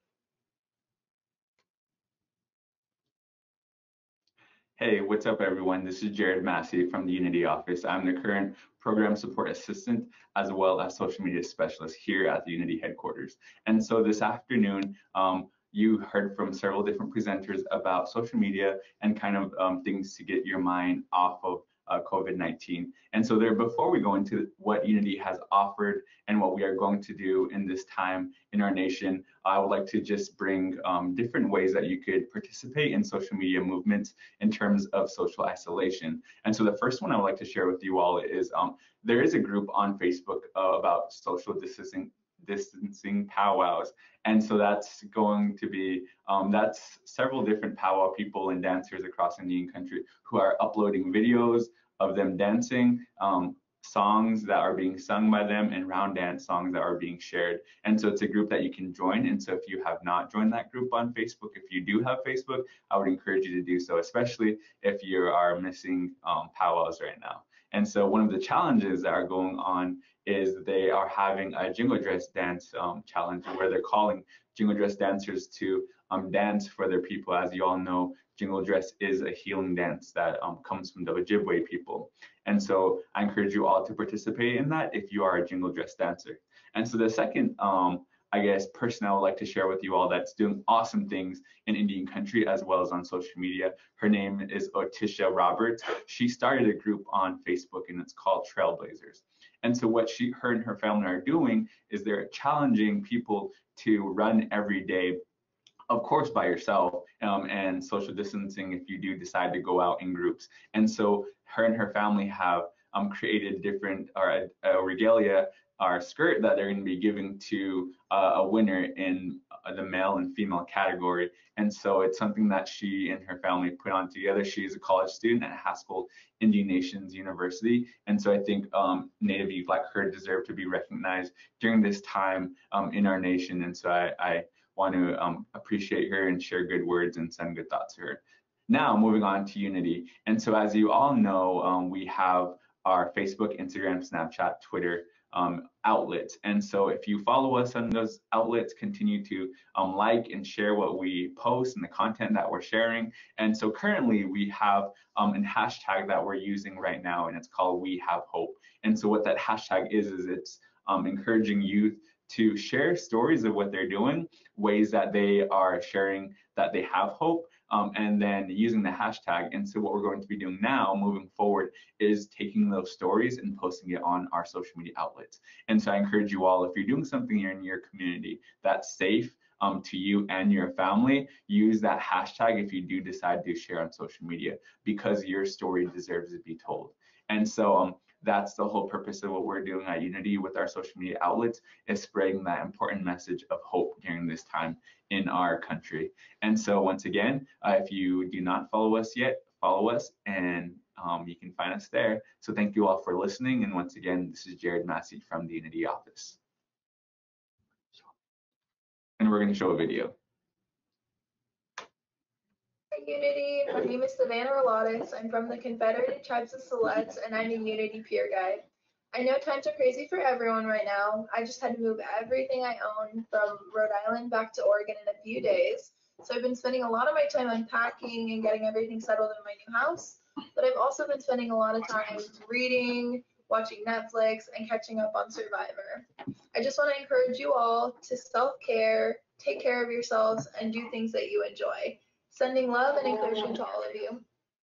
Hey, what's up, everyone? This is Jared Massey from the Unity office. I'm the current program support assistant as well as social media specialist here at the Unity headquarters. And so this afternoon, um, you heard from several different presenters about social media and kind of um, things to get your mind off of uh, COVID nineteen. And so there, before we go into what Unity has offered and what we are going to do in this time in our nation, I would like to just bring um, different ways that you could participate in social media movements in terms of social isolation. And so the first one I would like to share with you all is um, there is a group on Facebook uh, about social distancing distancing powwows, and so that's going to be um, that's several different powwow people and dancers across Indian country who are uploading videos of them dancing, um, songs that are being sung by them, and round dance songs that are being shared. And so it's a group that you can join. And so if you have not joined that group on Facebook, if you do have Facebook, I would encourage you to do so, especially if you are missing um, powwows right now. And so one of the challenges that are going on is they are having a jingle dress dance um, challenge where they're calling jingle dress dancers to um, dance for their people. As you all know, jingle dress is a healing dance that um, comes from the Ojibwe people. And so I encourage you all to participate in that if you are a jingle dress dancer. And so the second, um, I guess, person I would like to share with you all that's doing awesome things in Indian country as well as on social media. Her name is Otisha Roberts. She started a group on Facebook and it's called Trailblazers. And so what she, her and her family are doing is they're challenging people to run every day, of course, by yourself, um, and social distancing if you do decide to go out in groups. And so her and her family have um, created different, or a, a regalia, or skirt that they're going to be giving to uh, a winner in uh, the male and female category. And so it's something that she and her family put on together. She is a college student at Haskell Indian Nations University. And so I think um, Native youth like her deserve to be recognized during this time um, in our nation. And so I, I want to um, appreciate her and share good words and send good thoughts to her. Now moving on to Unity. And so as you all know, um, we have our Facebook, Instagram, Snapchat, Twitter um, outlets. And so if you follow us on those outlets, continue to um, like and share what we post and the content that we're sharing. And so currently we have um, a hashtag that we're using right now, and it's called We Have Hope. And so what that hashtag is, is it's um, encouraging youth to share stories of what they're doing, ways that they are sharing that they have hope, um, and then using the hashtag. And so what we're going to be doing now moving forward is taking those stories and posting it on our social media outlets. And so I encourage you all, if you're doing something in your community that's safe, um, to you and your family, use that hashtag if you do decide to share on social media, because your story deserves to be told. And so um, that's the whole purpose of what we're doing at Unity with our social media outlets, is spreading that important message of hope during this time in our country. And so once again, uh, if you do not follow us yet, follow us, and um, you can find us there. So thank you all for listening. And once again, this is Jared Massey from the Unity office. And we're going to show a video. Hi Unity, my name is Savannah Relatis. I'm from the Confederated Tribes of Siletz, and I'm a Unity peer guide. I know times are crazy for everyone right now. I just had to move everything I own from Rhode Island back to Oregon in a few days. So I've been spending a lot of my time unpacking and getting everything settled in my new house. But I've also been spending a lot of time reading, watching Netflix, and catching up on Survivor. I just want to encourage you all to self-care, take care of yourselves, and do things that you enjoy. Sending love and encouragement to all of you.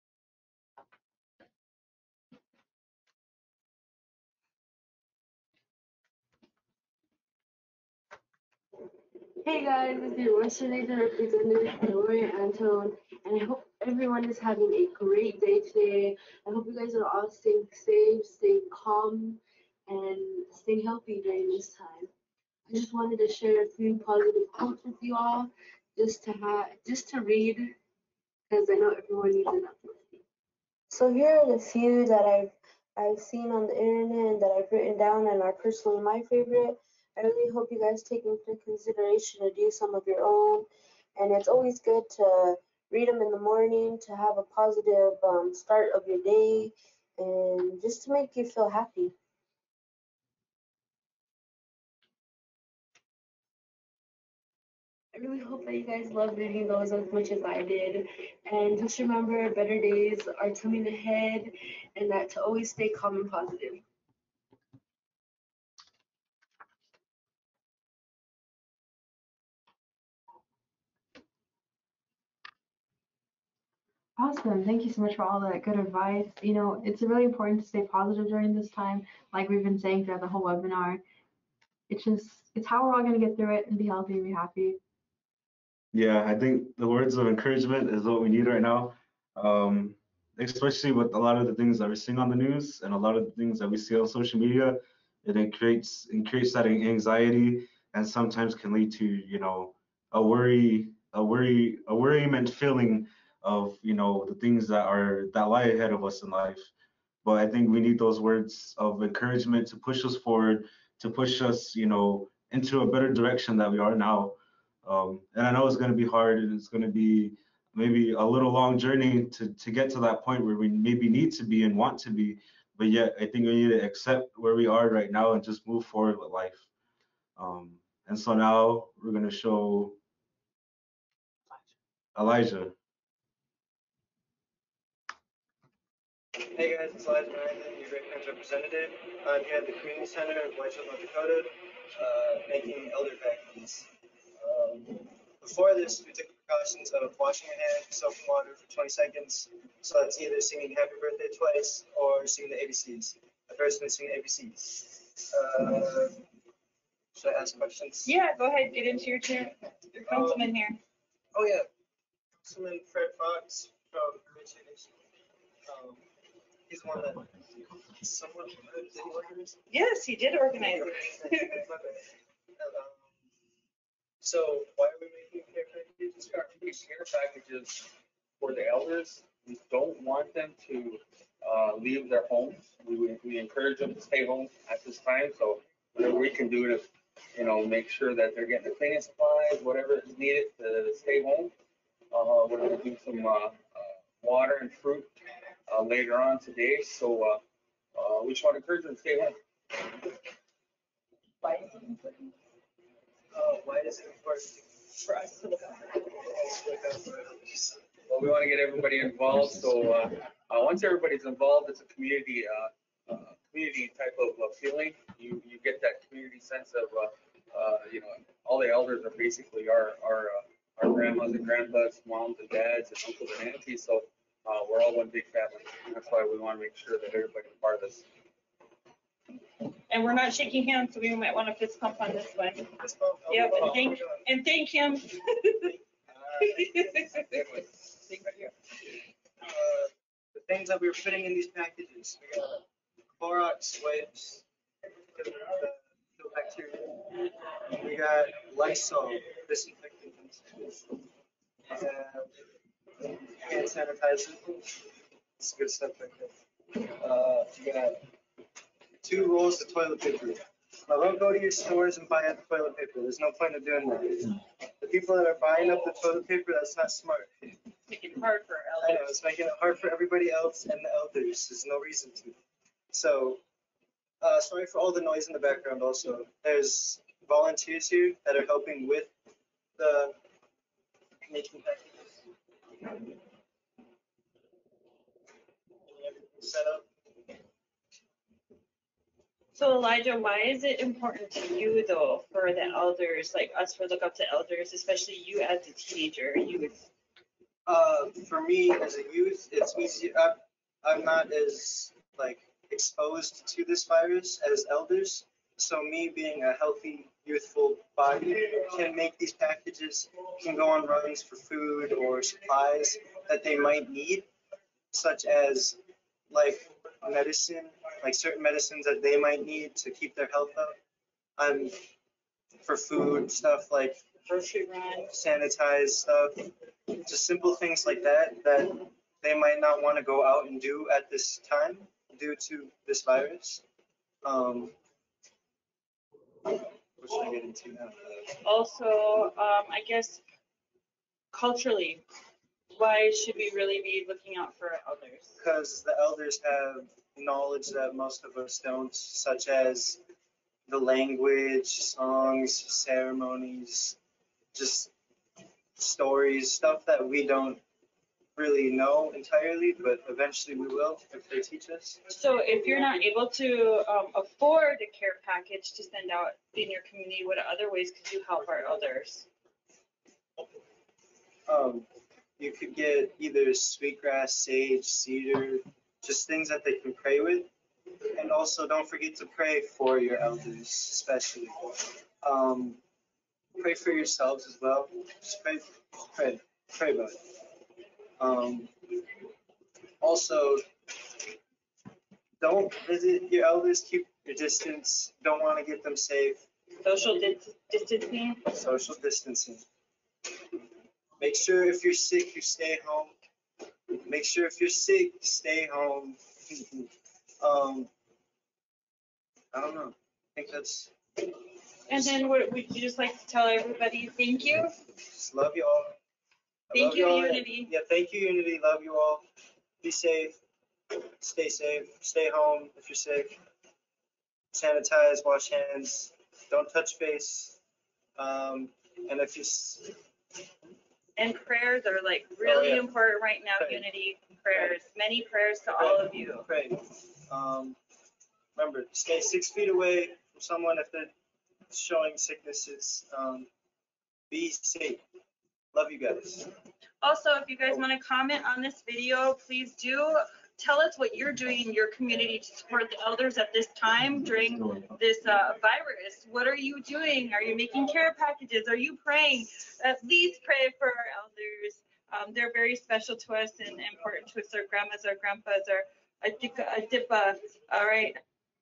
Hey guys, this is your Western Asian representative, Gloria Antone, and I hope everyone is having a great day today. I hope you guys are all staying safe, staying calm, and staying healthy during this time. I just wanted to share a few positive quotes with you all, just to have, just to read, because I know everyone needs an uplift. So here are the few that I've I've seen on the internet and that I've written down and are personally my favorite. I really hope you guys take into consideration to do some of your own. And it's always good to read them in the morning to have a positive um, start of your day and just to make you feel happy. I really hope that you guys love reading those as much as I did. And just remember, better days are coming ahead, and that to always stay calm and positive. Awesome. Thank you so much for all that good advice. You know, it's really important to stay positive during this time, like we've been saying throughout the whole webinar. It's just, it's how we're all going to get through it and be healthy and be happy. Yeah, I think the words of encouragement is what we need right now, um, especially with a lot of the things that we're seeing on the news and a lot of the things that we see on social media. It, it creates it creates that anxiety, and sometimes can lead to, you know, a worry, a worry, a worryment feeling of, you know, the things that are that lie ahead of us in life. But I think we need those words of encouragement to push us forward, to push us, you know, into a better direction that we are now. Um, and I know it's going to be hard, and it's going to be maybe a little long journey to, to get to that point where we maybe need to be and want to be. But yet, I think we need to accept where we are right now and just move forward with life. Um, and so now we're going to show Elijah. Hey guys, it's Elijah Madden, your Great Plains representative. I'm here at the Community Center of Whiteshell, North Dakota, uh, making elder packets. Um, before this, we took the precautions of washing your hands with soap and water for twenty seconds. So it's either singing Happy Birthday twice or singing the A B Cs. The first one is singing A B Cs. Uh, should I ask questions? Yeah, go ahead, get into your chair. Your councilman um, here. Oh yeah, Councilman Fred Fox from Michigan. Um, he's the one that somewhat did he organize? Yes, he did organize it. um, so why are we making care packages? These care packages for the elders. We don't want them to uh, leave their homes. We, we encourage them to stay home at this time. So whatever we can do to, you know, make sure that they're getting the cleaning supplies, whatever is needed to stay home. Uh, we're going to do some uh, uh, water and fruit uh, later on today. So uh, uh, we just want to encourage them to stay home. Why is it important? Uh, why is it important for us to look out for Well, we want to get everybody involved. So uh, uh, once everybody's involved, it's a community uh, uh, community type of uh, feeling. You you get that community sense of uh, uh, you know, all the elders are basically our our uh, our grandmas and grandpas, moms and dads, and uncles and aunties. So uh, we're all one big family. And that's why we want to make sure that everybody's part of this. And we're not shaking hands, so we might want to fist pump on this one. Yep, and thank, and thank him. Thank you. Uh, the things that we were putting in these packages, we got Clorox wipes, kill bacteria. We got Lysol disinfectant. Uh, hand sanitizer. It's good stuff right there. Uh, you got two rolls of toilet paper. Now don't go to your stores and buy up the toilet paper. There's no point of doing that. The people that are buying up the toilet paper, that's not smart. Making it hard for I know, elders. it's making it hard for everybody else and the elders. There's no reason to. So, uh, sorry for all the noise in the background also. There's volunteers here that are helping with the making packages. Set up. So Elijah, why is it important to you though, for the elders, like us, for look up to elders, especially you as a teenager, youth? Uh, for me as a youth, it's easy. I'm, I'm not as like exposed to this virus as elders. So me being a healthy, youthful body can make these packages, can go on runs for food or supplies that they might need, such as like medicine, like certain medicines that they might need to keep their health up. Um, for food, stuff like grocery run, sanitized stuff, just simple things like that that they might not want to go out and do at this time due to this virus. Um, what should I get into now? Also, um, I guess culturally, why should we really be looking out for elders? Because the elders have knowledge that most of us don't, such as the language, songs, ceremonies, just stories, stuff that we don't really know entirely, but eventually we will if they teach us. So if you're not able to um, afford a care package to send out in your community, what other ways could you help our elders? Um, you could get either sweetgrass, sage, cedar, just things that they can pray with. And also don't forget to pray for your elders, especially. Um, pray for yourselves as well. Just pray, pray, pray about it. Um, also, don't visit your elders. Keep your distance. Don't want to get them safe. Social dis- distancing. Social distancing. Make sure if you're sick, you stay home. Make sure if you're sick, stay home. um, I don't know. I think that's. And then what would you just like to tell everybody? Thank you. Just love you all. I Thank love you, all. Unity. Yeah, thank you, Unity. Love you all. Be safe. Stay safe. Stay home if you're sick. Sanitize. Wash hands. Don't touch face. Um, and if you. s- And prayers are like really Oh, yeah. important right now, Pray. Unity prayers. Many prayers to all of you. Pray. Um, remember, stay six feet away from someone if they're showing sicknesses. Um, be safe. Love you guys. Also, if you guys want to comment on this video, please do tell us what you're doing in your community to support the elders at this time during this uh, virus. What are you doing? Are you making care packages? Are you praying? At least pray for our elders. Um, they're very special to us and important to us. Our grandmas, our grandpas, our adika, adipa. All right.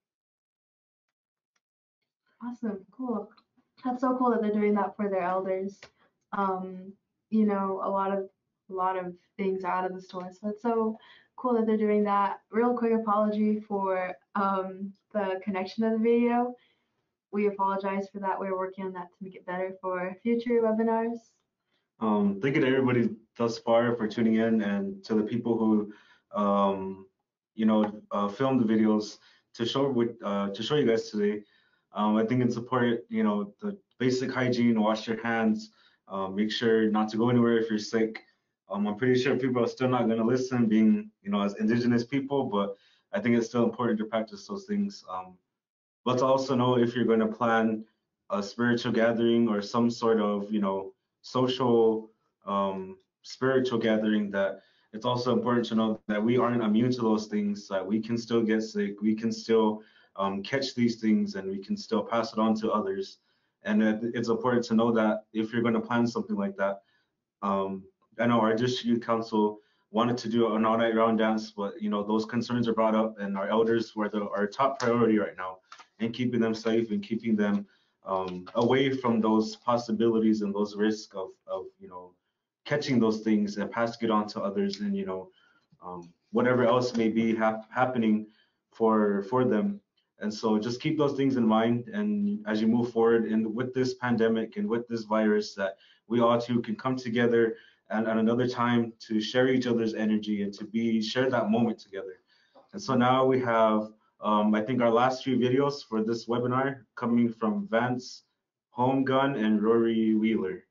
Awesome, cool. That's so cool that they're doing that for their elders. Um, you know, a lot of a lot of things are out of the store, so it's so cool that they're doing that. Real quick apology for um, the connection of the video. We apologize for that. We're working on that to make it better for future webinars. Um, thank you to everybody thus far for tuning in, and to the people who, um, you know, uh, filmed the videos to show what uh, to show you guys today. Um, I think it's important, you know, the basic hygiene: wash your hands, um, make sure not to go anywhere if you're sick. Um, I'm pretty sure people are still not going to listen, being, you know, as Indigenous people, but I think it's still important to practice those things. Um, but to also know if you're going to plan a spiritual gathering or some sort of, you know, social um, spiritual gathering, that it's also important to know that we aren't immune to those things, that we can still get sick, we can still um, catch these things and we can still pass it on to others. And it, it's important to know that if you're going to plan something like that, um, I know our district youth council wanted to do an all-night round dance, but you know those concerns are brought up, and our elders were the, our top priority right now, and keeping them safe and keeping them um, away from those possibilities and those risks of, of you know catching those things and passing it on to others, and you know um, whatever else may be hap happening for for them. And so just keep those things in mind, and as you move forward and with this pandemic and with this virus, that we all too can come together and at another time to share each other's energy and to be share that moment together. And so now we have um, I think our last few videos for this webinar coming from Vance Homegun and Rory Wheeler.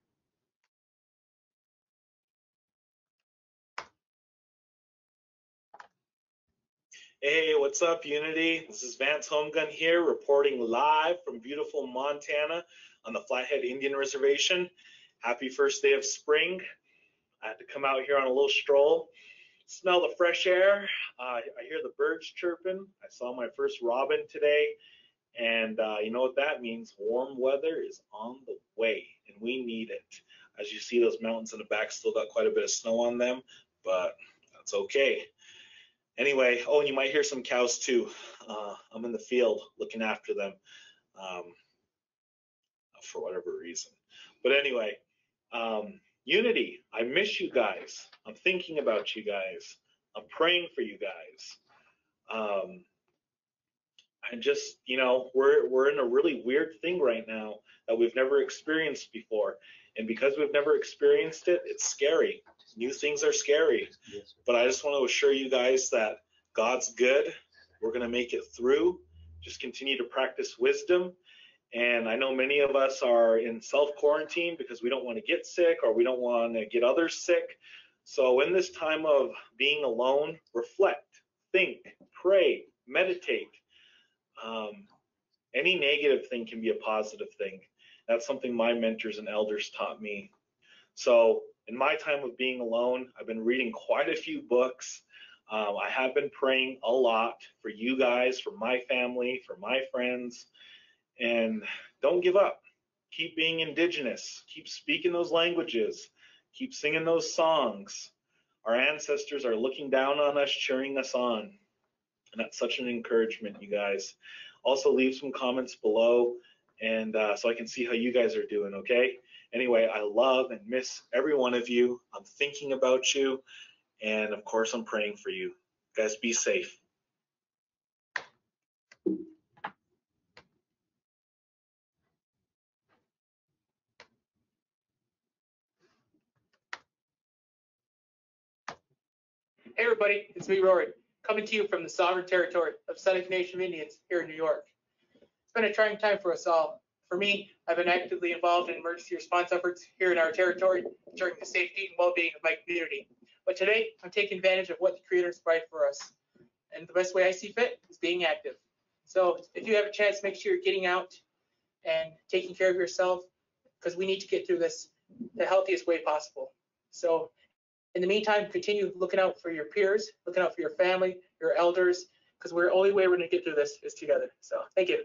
Hey, what's up, Unity? This is Vance Homegun here, reporting live from beautiful Montana on the Flathead Indian Reservation. Happy first day of spring. I had to come out here on a little stroll, smell the fresh air. Uh, I hear the birds chirping. I saw my first robin today, and uh, you know what that means? Warm weather is on the way, and we need it. As you see, those mountains in the back still got quite a bit of snow on them, but that's okay. Anyway, oh, and you might hear some cows too. Uh, I'm in the field looking after them um, for whatever reason. But anyway, um, Unity, I miss you guys. I'm thinking about you guys. I'm praying for you guys. Um, and just, you know, we're, we're in a really weird thing right now that we've never experienced before. And because we've never experienced it, it's scary. New things are scary. But I just want to assure you guys that God's good. We're going to make it through. Just continue to practice wisdom. And I know many of us are in self-quarantine because we don't want to get sick or we don't want to get others sick. So in this time of being alone, reflect, think, pray, meditate. Um, any negative thing can be a positive thing. That's something my mentors and elders taught me. So in my time of being alone, I've been reading quite a few books. Um, I have been praying a lot for you guys, for my family, for my friends. And don't give up. Keep being indigenous. Keep speaking those languages. Keep singing those songs. Our ancestors are looking down on us, cheering us on. And that's such an encouragement, you guys. Also, leave some comments below, and uh, so I can see how you guys are doing, okay? Anyway, I love and miss every one of you. I'm thinking about you, and of course, I'm praying for you. Guys, be safe. Hey everybody, it's me, Rory, coming to you from the sovereign territory of Seneca Nation of Indians here in New York. It's been a trying time for us all. For me, I've been actively involved in emergency response efforts here in our territory, ensuring the safety and well-being of my community. But today, I'm taking advantage of what the Creator has provided for us. And the best way I see fit is being active. So if you have a chance, make sure you're getting out and taking care of yourself, because we need to get through this the healthiest way possible. So in the meantime, continue looking out for your peers, looking out for your family, your elders, because we're the only way we're going to get through this is together. So thank you.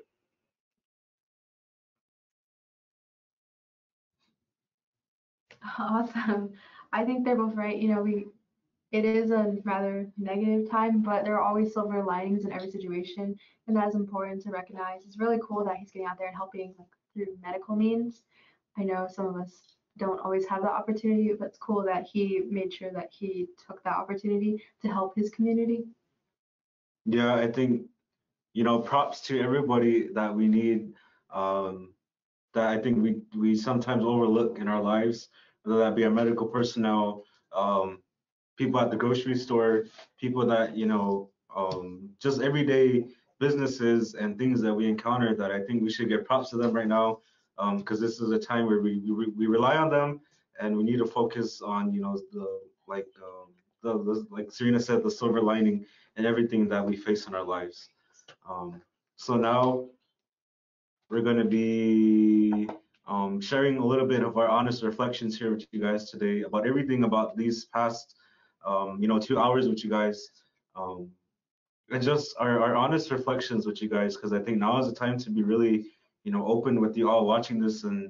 Awesome. I think they're both right. You know, we it is a rather negative time, but there are always silver linings in every situation, and that is important to recognize. It's really cool that he's getting out there and helping like through medical means. I know some of us don't always have that opportunity, but it's cool that he made sure that he took that opportunity to help his community. Yeah, I think, you know, props to everybody that we need, um, that I think we, we sometimes overlook in our lives, whether that be our medical personnel, um, people at the grocery store, people that, you know, um, just everyday businesses and things that we encounter, that I think we should give props to them right now, because um, this is a time where we, we we rely on them, and we need to focus on, you know, the like um, the, the like Serena said, the silver lining and everything that we face in our lives. Um, so now we're going to be um, sharing a little bit of our honest reflections here with you guys today about everything about these past, um, you know, two hours with you guys. Um, and just our, our honest reflections with you guys, because I think now is the time to be really, you know, open with you all watching this and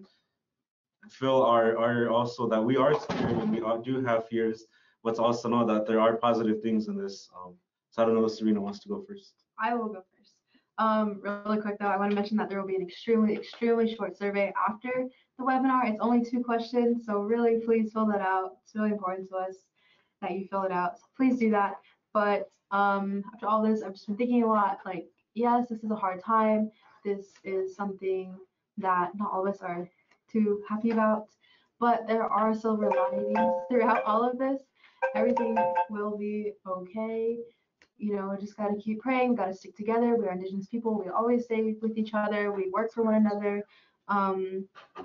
feel our, our also that we are scared and we all do have fears, but also know that there are positive things in this. Um, so I don't know if Serena wants to go first. I will go first. Um, really quick though, I want to mention that there will be an extremely, extremely short survey after the webinar. It's only two questions, so really please fill that out. It's really important to us that you fill it out. So please do that. But um, after all this, I've just been thinking a lot. Like, yes, this is a hard time. This is something that not all of us are too happy about, but there are silver linings throughout all of this. Everything will be okay. You know, we just got to keep praying. We got to stick together. We are Indigenous people. We always stay with each other. We work for one another. Um,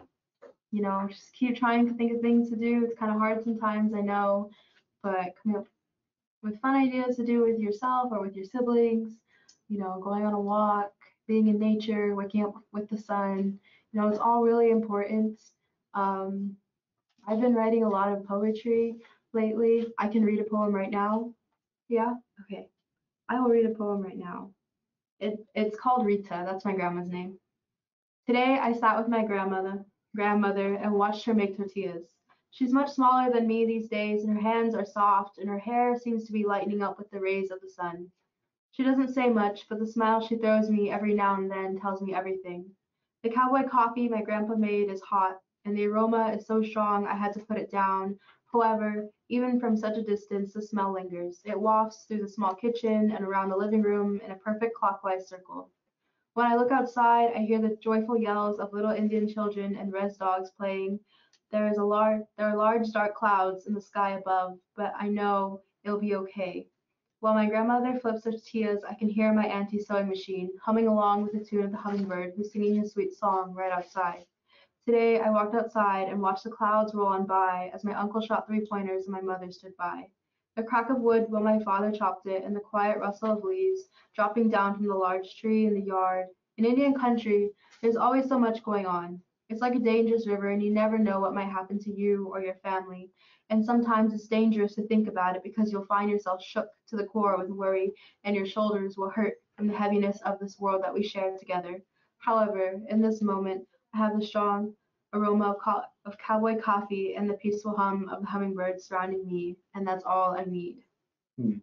you know, just keep trying to think of things to do. It's kind of hard sometimes, I know, but coming up with fun ideas to do with yourself or with your siblings, you know, going on a walk, being in nature, waking up with the sun, you know, it's all really important. Um, I've been writing a lot of poetry lately. I can read a poem right now. Yeah? Okay. I will read a poem right now. It, it's called Rita. That's my grandma's name. Today I sat with my grandmother, grandmother and watched her make tortillas. She's much smaller than me these days, and her hands are soft, and her hair seems to be lightening up with the rays of the sun. She doesn't say much, but the smile she throws me every now and then tells me everything. The cowboy coffee my grandpa made is hot, and the aroma is so strong I had to put it down. However, even from such a distance, the smell lingers. It wafts through the small kitchen and around the living room in a perfect clockwise circle. When I look outside, I hear the joyful yells of little Indian children and res dogs playing. There is a large, there are large dark clouds in the sky above, but I know it'll be okay. While my grandmother flips her tortillas, I can hear my auntie's sewing machine humming along with the tune of the hummingbird who's singing his sweet song right outside. Today, I walked outside and watched the clouds roll on by as my uncle shot three pointers and my mother stood by. The crack of wood while my father chopped it and the quiet rustle of leaves dropping down from the large tree in the yard. In Indian country, there's always so much going on. It's like a dangerous river and you never know what might happen to you or your family. And sometimes it's dangerous to think about it because you'll find yourself shook to the core with worry and your shoulders will hurt from the heaviness of this world that we share together. However, in this moment, I have the strong aroma of, co- of cowboy coffee and the peaceful hum of the hummingbird surrounding me, and that's all I need. Hmm.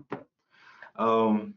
Um,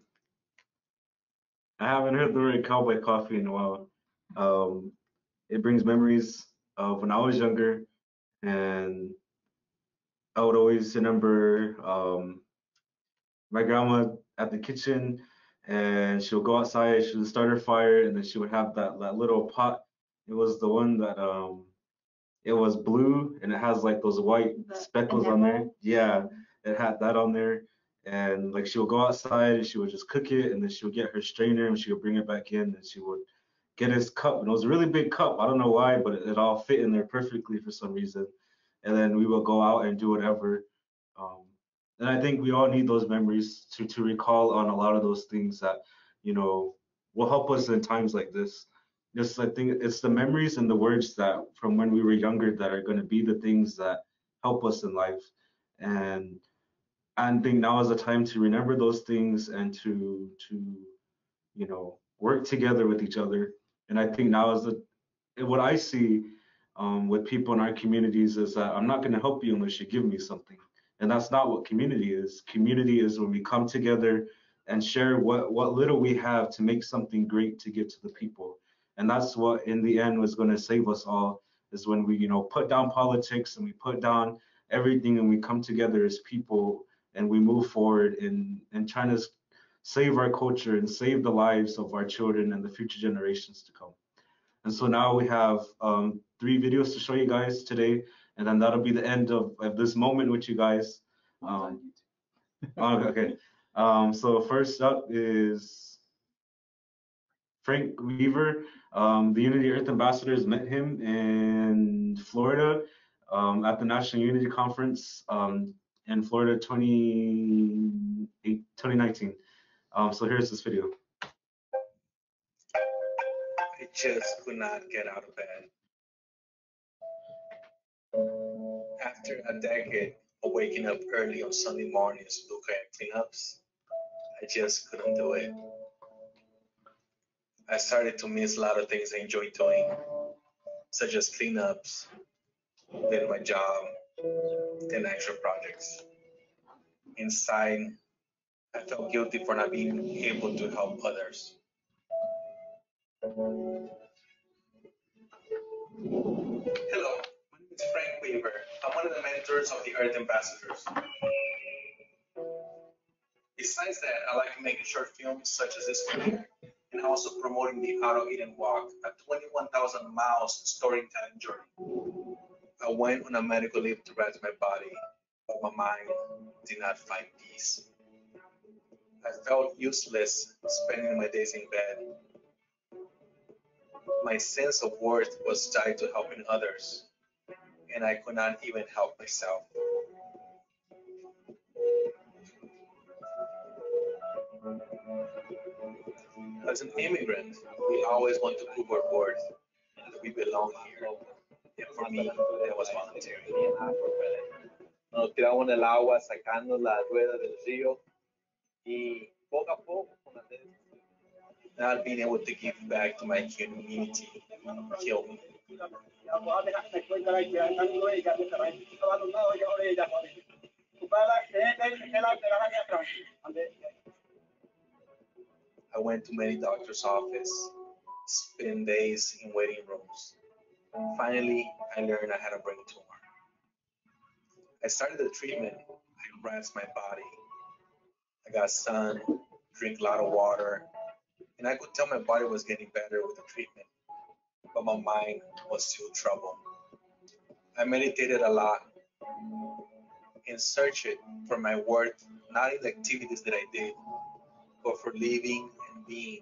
I haven't heard the word cowboy coffee in a while. Um, it brings memories of when I was younger, and I would always remember um, my grandma at the kitchen, and she'll go outside, she would start her fire, and then she would have that, that little pot. It was the one that um, it was blue, and it has like those white The speckles on there. anemone? Yeah, it had that on there. And like she would go outside and she would just cook it, and then she would get her strainer and she would bring it back in, and she would get his cup. And it was a really big cup. I don't know why, but it, it all fit in there perfectly for some reason. And then we would go out and do whatever. Um, and I think we all need those memories to to recall on a lot of those things that, you know, will help us in times like this. Just I think it's the memories and the words that from when we were younger that are going to be the things that help us in life. And I think now is the time to remember those things and to to you know work together with each other. And I think now is the what I see um, with people in our communities is that I'm not going to help you unless you give me something. And that's not what community is. Community is when we come together and share what what little we have to make something great to give to the people. And that's what in the end was going to save us all, is when we you know put down politics and we put down everything and we come together as people and we move forward in in trying to save our culture and save the lives of our children and the future generations to come. And so now we have um, three videos to show you guys today, and then that'll be the end of, of this moment with you guys. Um, oh, okay. Um, so first up is Frank Weaver. Um, the Unity Earth Ambassadors met him in Florida um, at the National Unity Conference um, in Florida twenty nineteen. Um, so here's this video. I just could not get out of bed. After a decade of waking up early on Sunday mornings to look at cleanups, I just couldn't do it. I started to miss a lot of things I enjoyed doing, such as cleanups, then my job, then extra projects. Inside, I felt guilty for not being able to help others. Hello, my name is Frank Weaver. I'm one of the mentors of the Earth Ambassadors. Besides that, I like making short films such as this one, and also promoting the Auto Eat and Walk, a twenty-one thousand miles storytelling journey. I went on a medical leave to rest my body, but my mind did not find peace. I felt useless spending my days in bed. My sense of worth was tied to helping others, and I could not even help myself. As an immigrant, we always want to prove our worth, that we belong here. And for me, that was voluntary. Nos tiramos en el agua sacando las ruedas del río y poco a poco con la Not being able to give back to my community killed me. I went to many doctor's offices, spent days in waiting rooms. Finally, I learned I had a brain tumor. I started the treatment. I rest my body. I got sun, drink a lot of water, and I could tell my body was getting better with the treatment, but my mind was still troubled. I meditated a lot and searched for my worth, not in the activities that I did, but for living and being.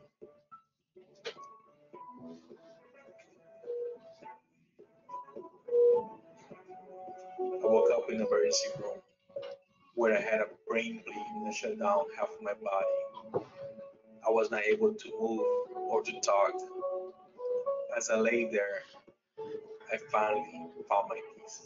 I woke up in the emergency room where I had a brain bleed that shut down half of my body. I was not able to move or to talk. As I lay there, I finally found my peace.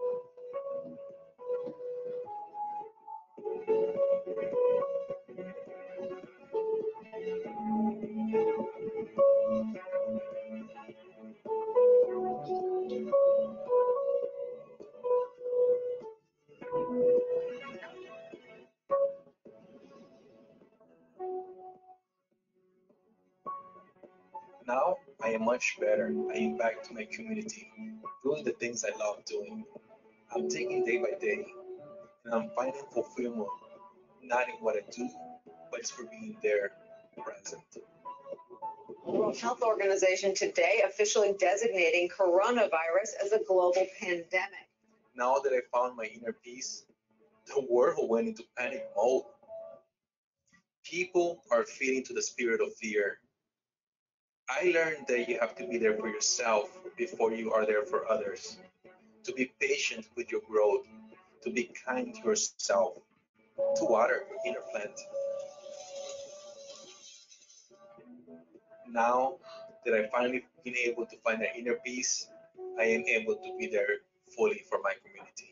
Now I am much better. I am back to my community, doing the things I love doing. I'm taking day by day, and I'm finding fulfillment, not in what I do, but it's for being there, present. The World Health Organization today officially designating coronavirus as a global pandemic. Now that I found my inner peace, the world went into panic mode. People are feeding to the spirit of fear. I learned that you have to be there for yourself before you are there for others. To be patient with your growth, to be kind to yourself, to water your inner plant. Now that I've finally been able to find that inner peace, I am able to be there fully for my community.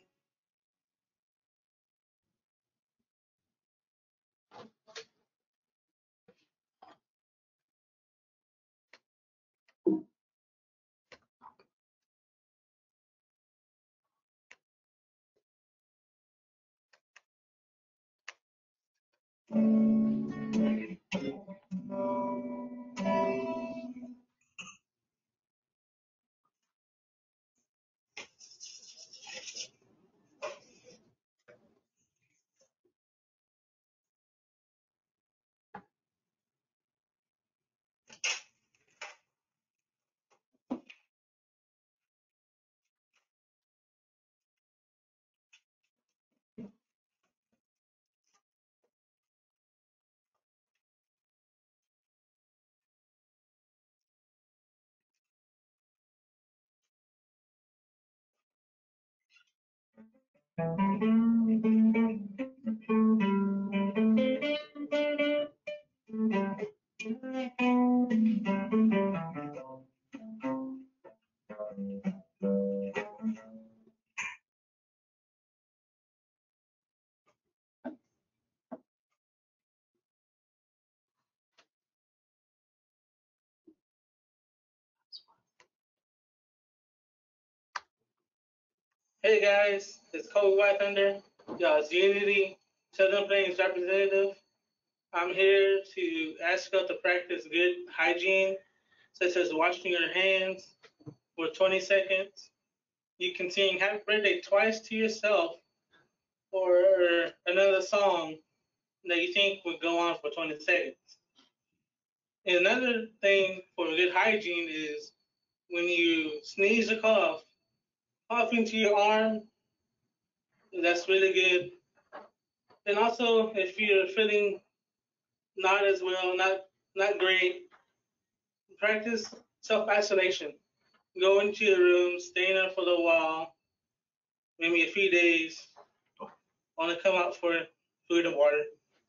Hey guys, it's Kobe White Thunder, y'all's Unity Southern Plains representative. I'm here to ask y'all to practice good hygiene, such as washing your hands for twenty seconds. You can sing Happy Birthday twice to yourself or another song that you think would go on for twenty seconds. And another thing for good hygiene is when you sneeze or cough, cough into your arm. That's really good. And also, if you're feeling not as well, not not great, practice self-isolation. Go into your room, stay in there for a little while, maybe a few days, only come out for food and water.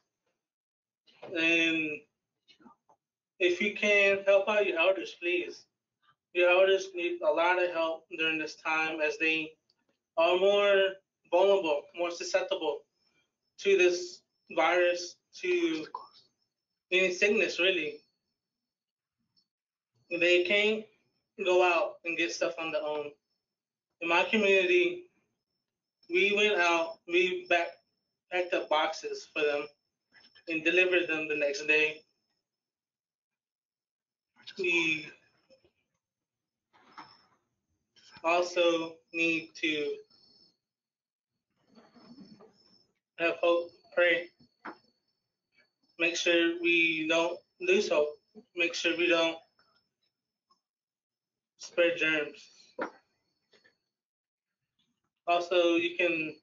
And if you can, help out your elders, please. Your elders need a lot of help during this time as they are more vulnerable, more susceptible to this virus, to any sickness, really. They can't go out and get stuff on their own. In my community, we went out, we back, packed up boxes for them and delivered them the next day. We also need to have hope, pray. Make sure we don't lose hope. Make sure we don't spread germs. Also, you can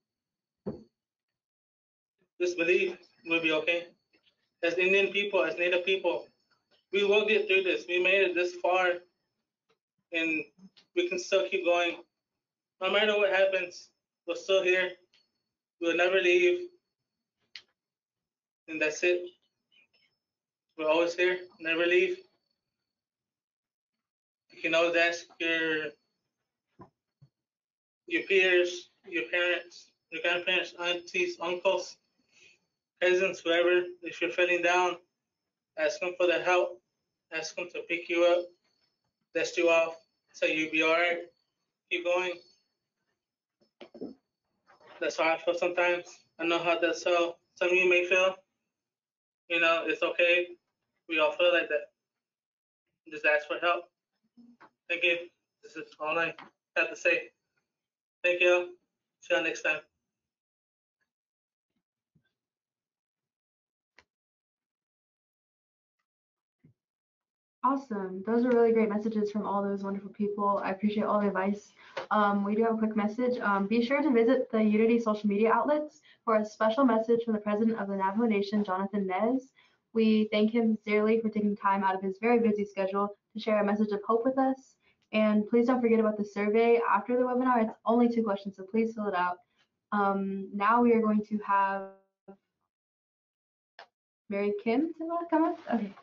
just believe we'll be okay. As Indian people, as Native people, we will get through this. We made it this far, and we can still keep going. No matter what happens, we're still here. We'll never leave. And that's it. We're always here, never leave. You can always ask your your peers, your parents, your grandparents, aunties, uncles, cousins, whoever. If you're feeling down, ask them for the help. Ask them to pick you up, dust you off, so you'll be all right. Keep going. That's how I feel sometimes. I know how that's how some of you may feel. You know, it's okay. We all feel like that. Just ask for help. Thank you. This is all I have to say. Thank you. See you next time. Awesome. Those are really great messages from all those wonderful people. I appreciate all the advice. Um, we do have a quick message. Um, be sure to visit the Unity social media outlets for a special message from the president of the Navajo Nation, Jonathan Nez. We thank him sincerely for taking time out of his very busy schedule to share a message of hope with us. And please don't forget about the survey after the webinar. It's only two questions, so please fill it out. Um, now we are going to have Mary Kim to come up. Okay.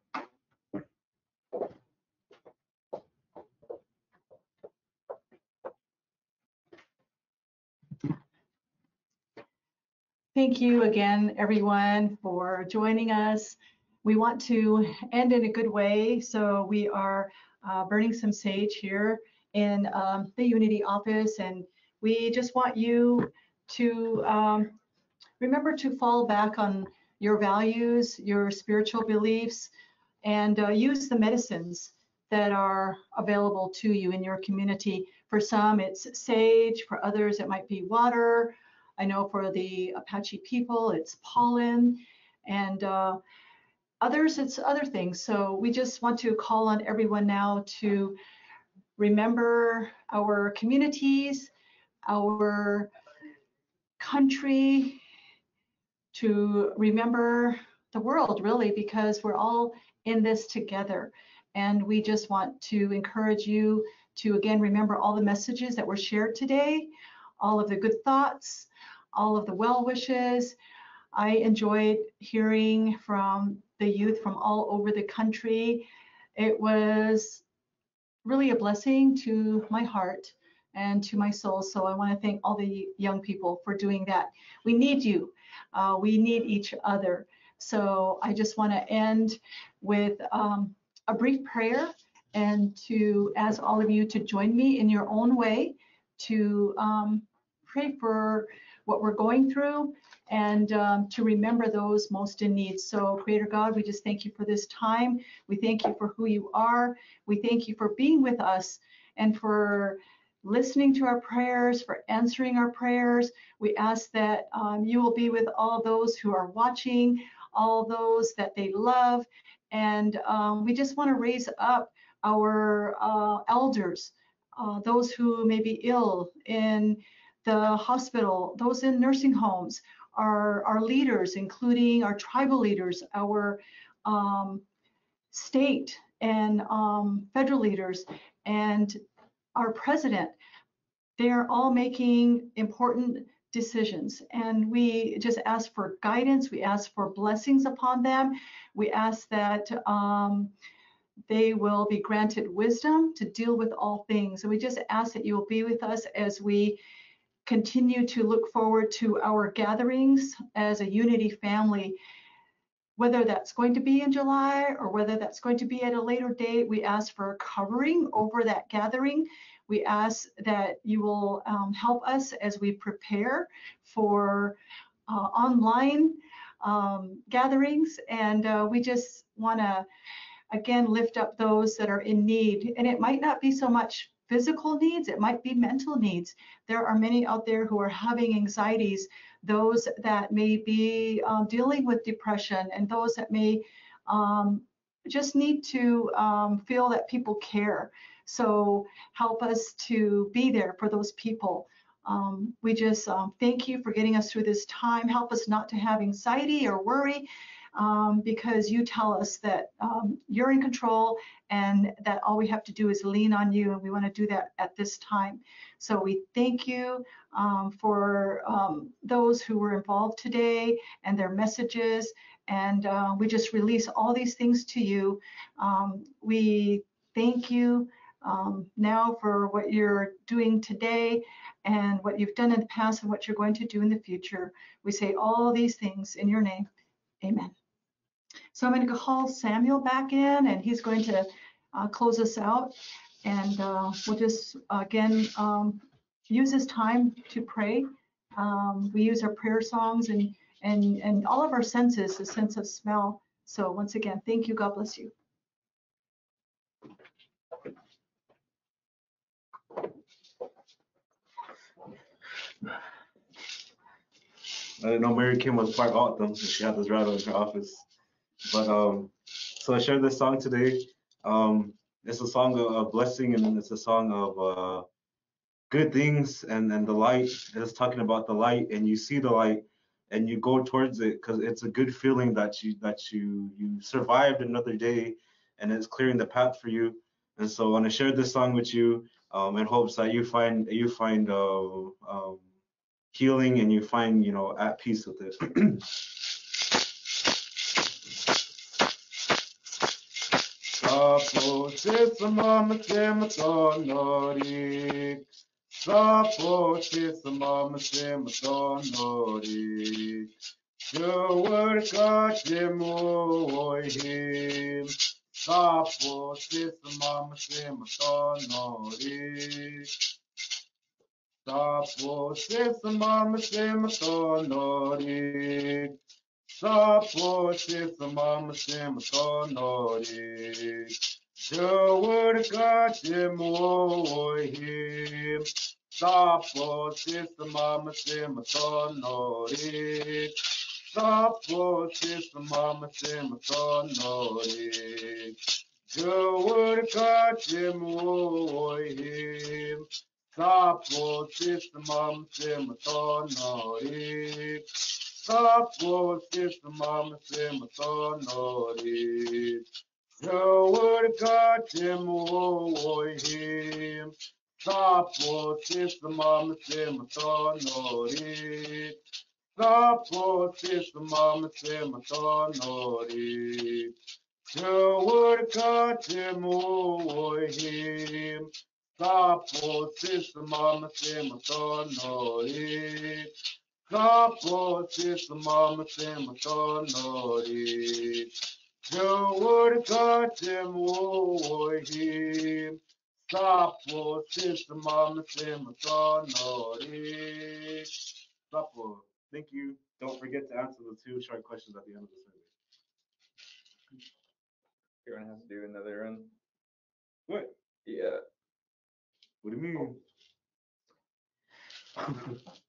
Thank you again, everyone, for joining us. We want to end in a good way, so we are uh, burning some sage here in um, the Unity office, and we just want you to um, remember to fall back on your values, your spiritual beliefs, and uh, use the medicines that are available to you in your community. For some, it's sage. For others, it might be water. I know for the Apache people, it's pollen, and uh, others, it's other things. So we just want to call on everyone now to remember our communities, our country, to remember the world, really, because we're all in this together. And we just want to encourage you to, again, remember all the messages that were shared today, all of the good thoughts, all of the well wishes. I enjoyed hearing from the youth from all over the country. It was really a blessing to my heart and to my soul. So I want to thank all the young people for doing that. We need you. Uh, we need each other. So I just want to end with um, a brief prayer and to ask all of you to join me in your own way to um, pray for what we're going through and um, to remember those most in need. So Creator God, we just thank you for this time. We thank you for who you are. We thank you for being with us and for listening to our prayers, for answering our prayers. We ask that um, you will be with all those who are watching, all those that they love. And um, we just want to raise up our uh, elders, uh, those who may be ill in the hospital, those in nursing homes, our, our leaders, including our tribal leaders, our um, state and um, federal leaders, and our president. They're all making important decisions, and we just ask for guidance. We ask for blessings upon them. We ask that um, they will be granted wisdom to deal with all things. And we just ask that you will be with us as we continue to look forward to our gatherings as a unity family. Whether that's going to be in July or whether that's going to be at a later date, we ask for a covering over that gathering. We ask that you will um, help us as we prepare for uh, online um, gatherings. And uh, we just want to, again, lift up those that are in need. And it might not be so much physical needs, it might be mental needs. There are many out there who are having anxieties, those that may be um, dealing with depression, and those that may um, just need to um, feel that people care. So help us to be there for those people. Um, we just um, thank you for getting us through this time. Help us not to have anxiety or worry, um, because you tell us that um, you're in control and that all we have to do is lean on you, and we want to do that at this time. So we thank you um, for um, those who were involved today and their messages, and uh, we just release all these things to you. Um, we thank you um, now for what you're doing today and what you've done in the past and what you're going to do in the future. We say all these things in your name. Amen. So I'm going to call Samuel back in, and he's going to uh, close us out. And uh, we'll just, again, um, use this time to pray. Um, we use our prayer songs and, and, and all of our senses, the sense of smell. So once again, thank you. God bless you. I didn't know Mary Kim was part autumn. She had this rattle in her office. But um, so I shared this song today. Um, it's a song of, of blessing, and it's a song of uh, good things and, and the light. It's talking about the light, and you see the light, and you go towards it because it's a good feeling that you that you you survived another day, and it's clearing the path for you. And so I want to share this song with you um, in hopes that you find you find uh, um, healing, and you find, you know, at peace with it. Sapo sisama masema tonori. Sapo sisama masema tonori. Shawar kachimu oihim. Sapo sisama masema tonori. Sapo sisama masema tonori. Sapo sisama masema tonori. Shawar kachimu oihim. Sapo sisama masema tonori. Sapo sisama masema tonori. Shawar kachimu oihim. Sapo sisama masema tonori. Sapo sisama masema tonori. Shawar kachimu oihim. Sapo sisama masema tonori. Sapo sisama masema tonori. Shawar kachimu oihim. Sapo sisama masema tonori. Sapo sisama masema tonori. Shawar kachimu oihim. Sapo, sister, mama, sima, sonori. Sapo, thank you. Don't forget to answer the two short questions at the end of the survey. You're gonna have to do another one. What? Yeah. What do you mean?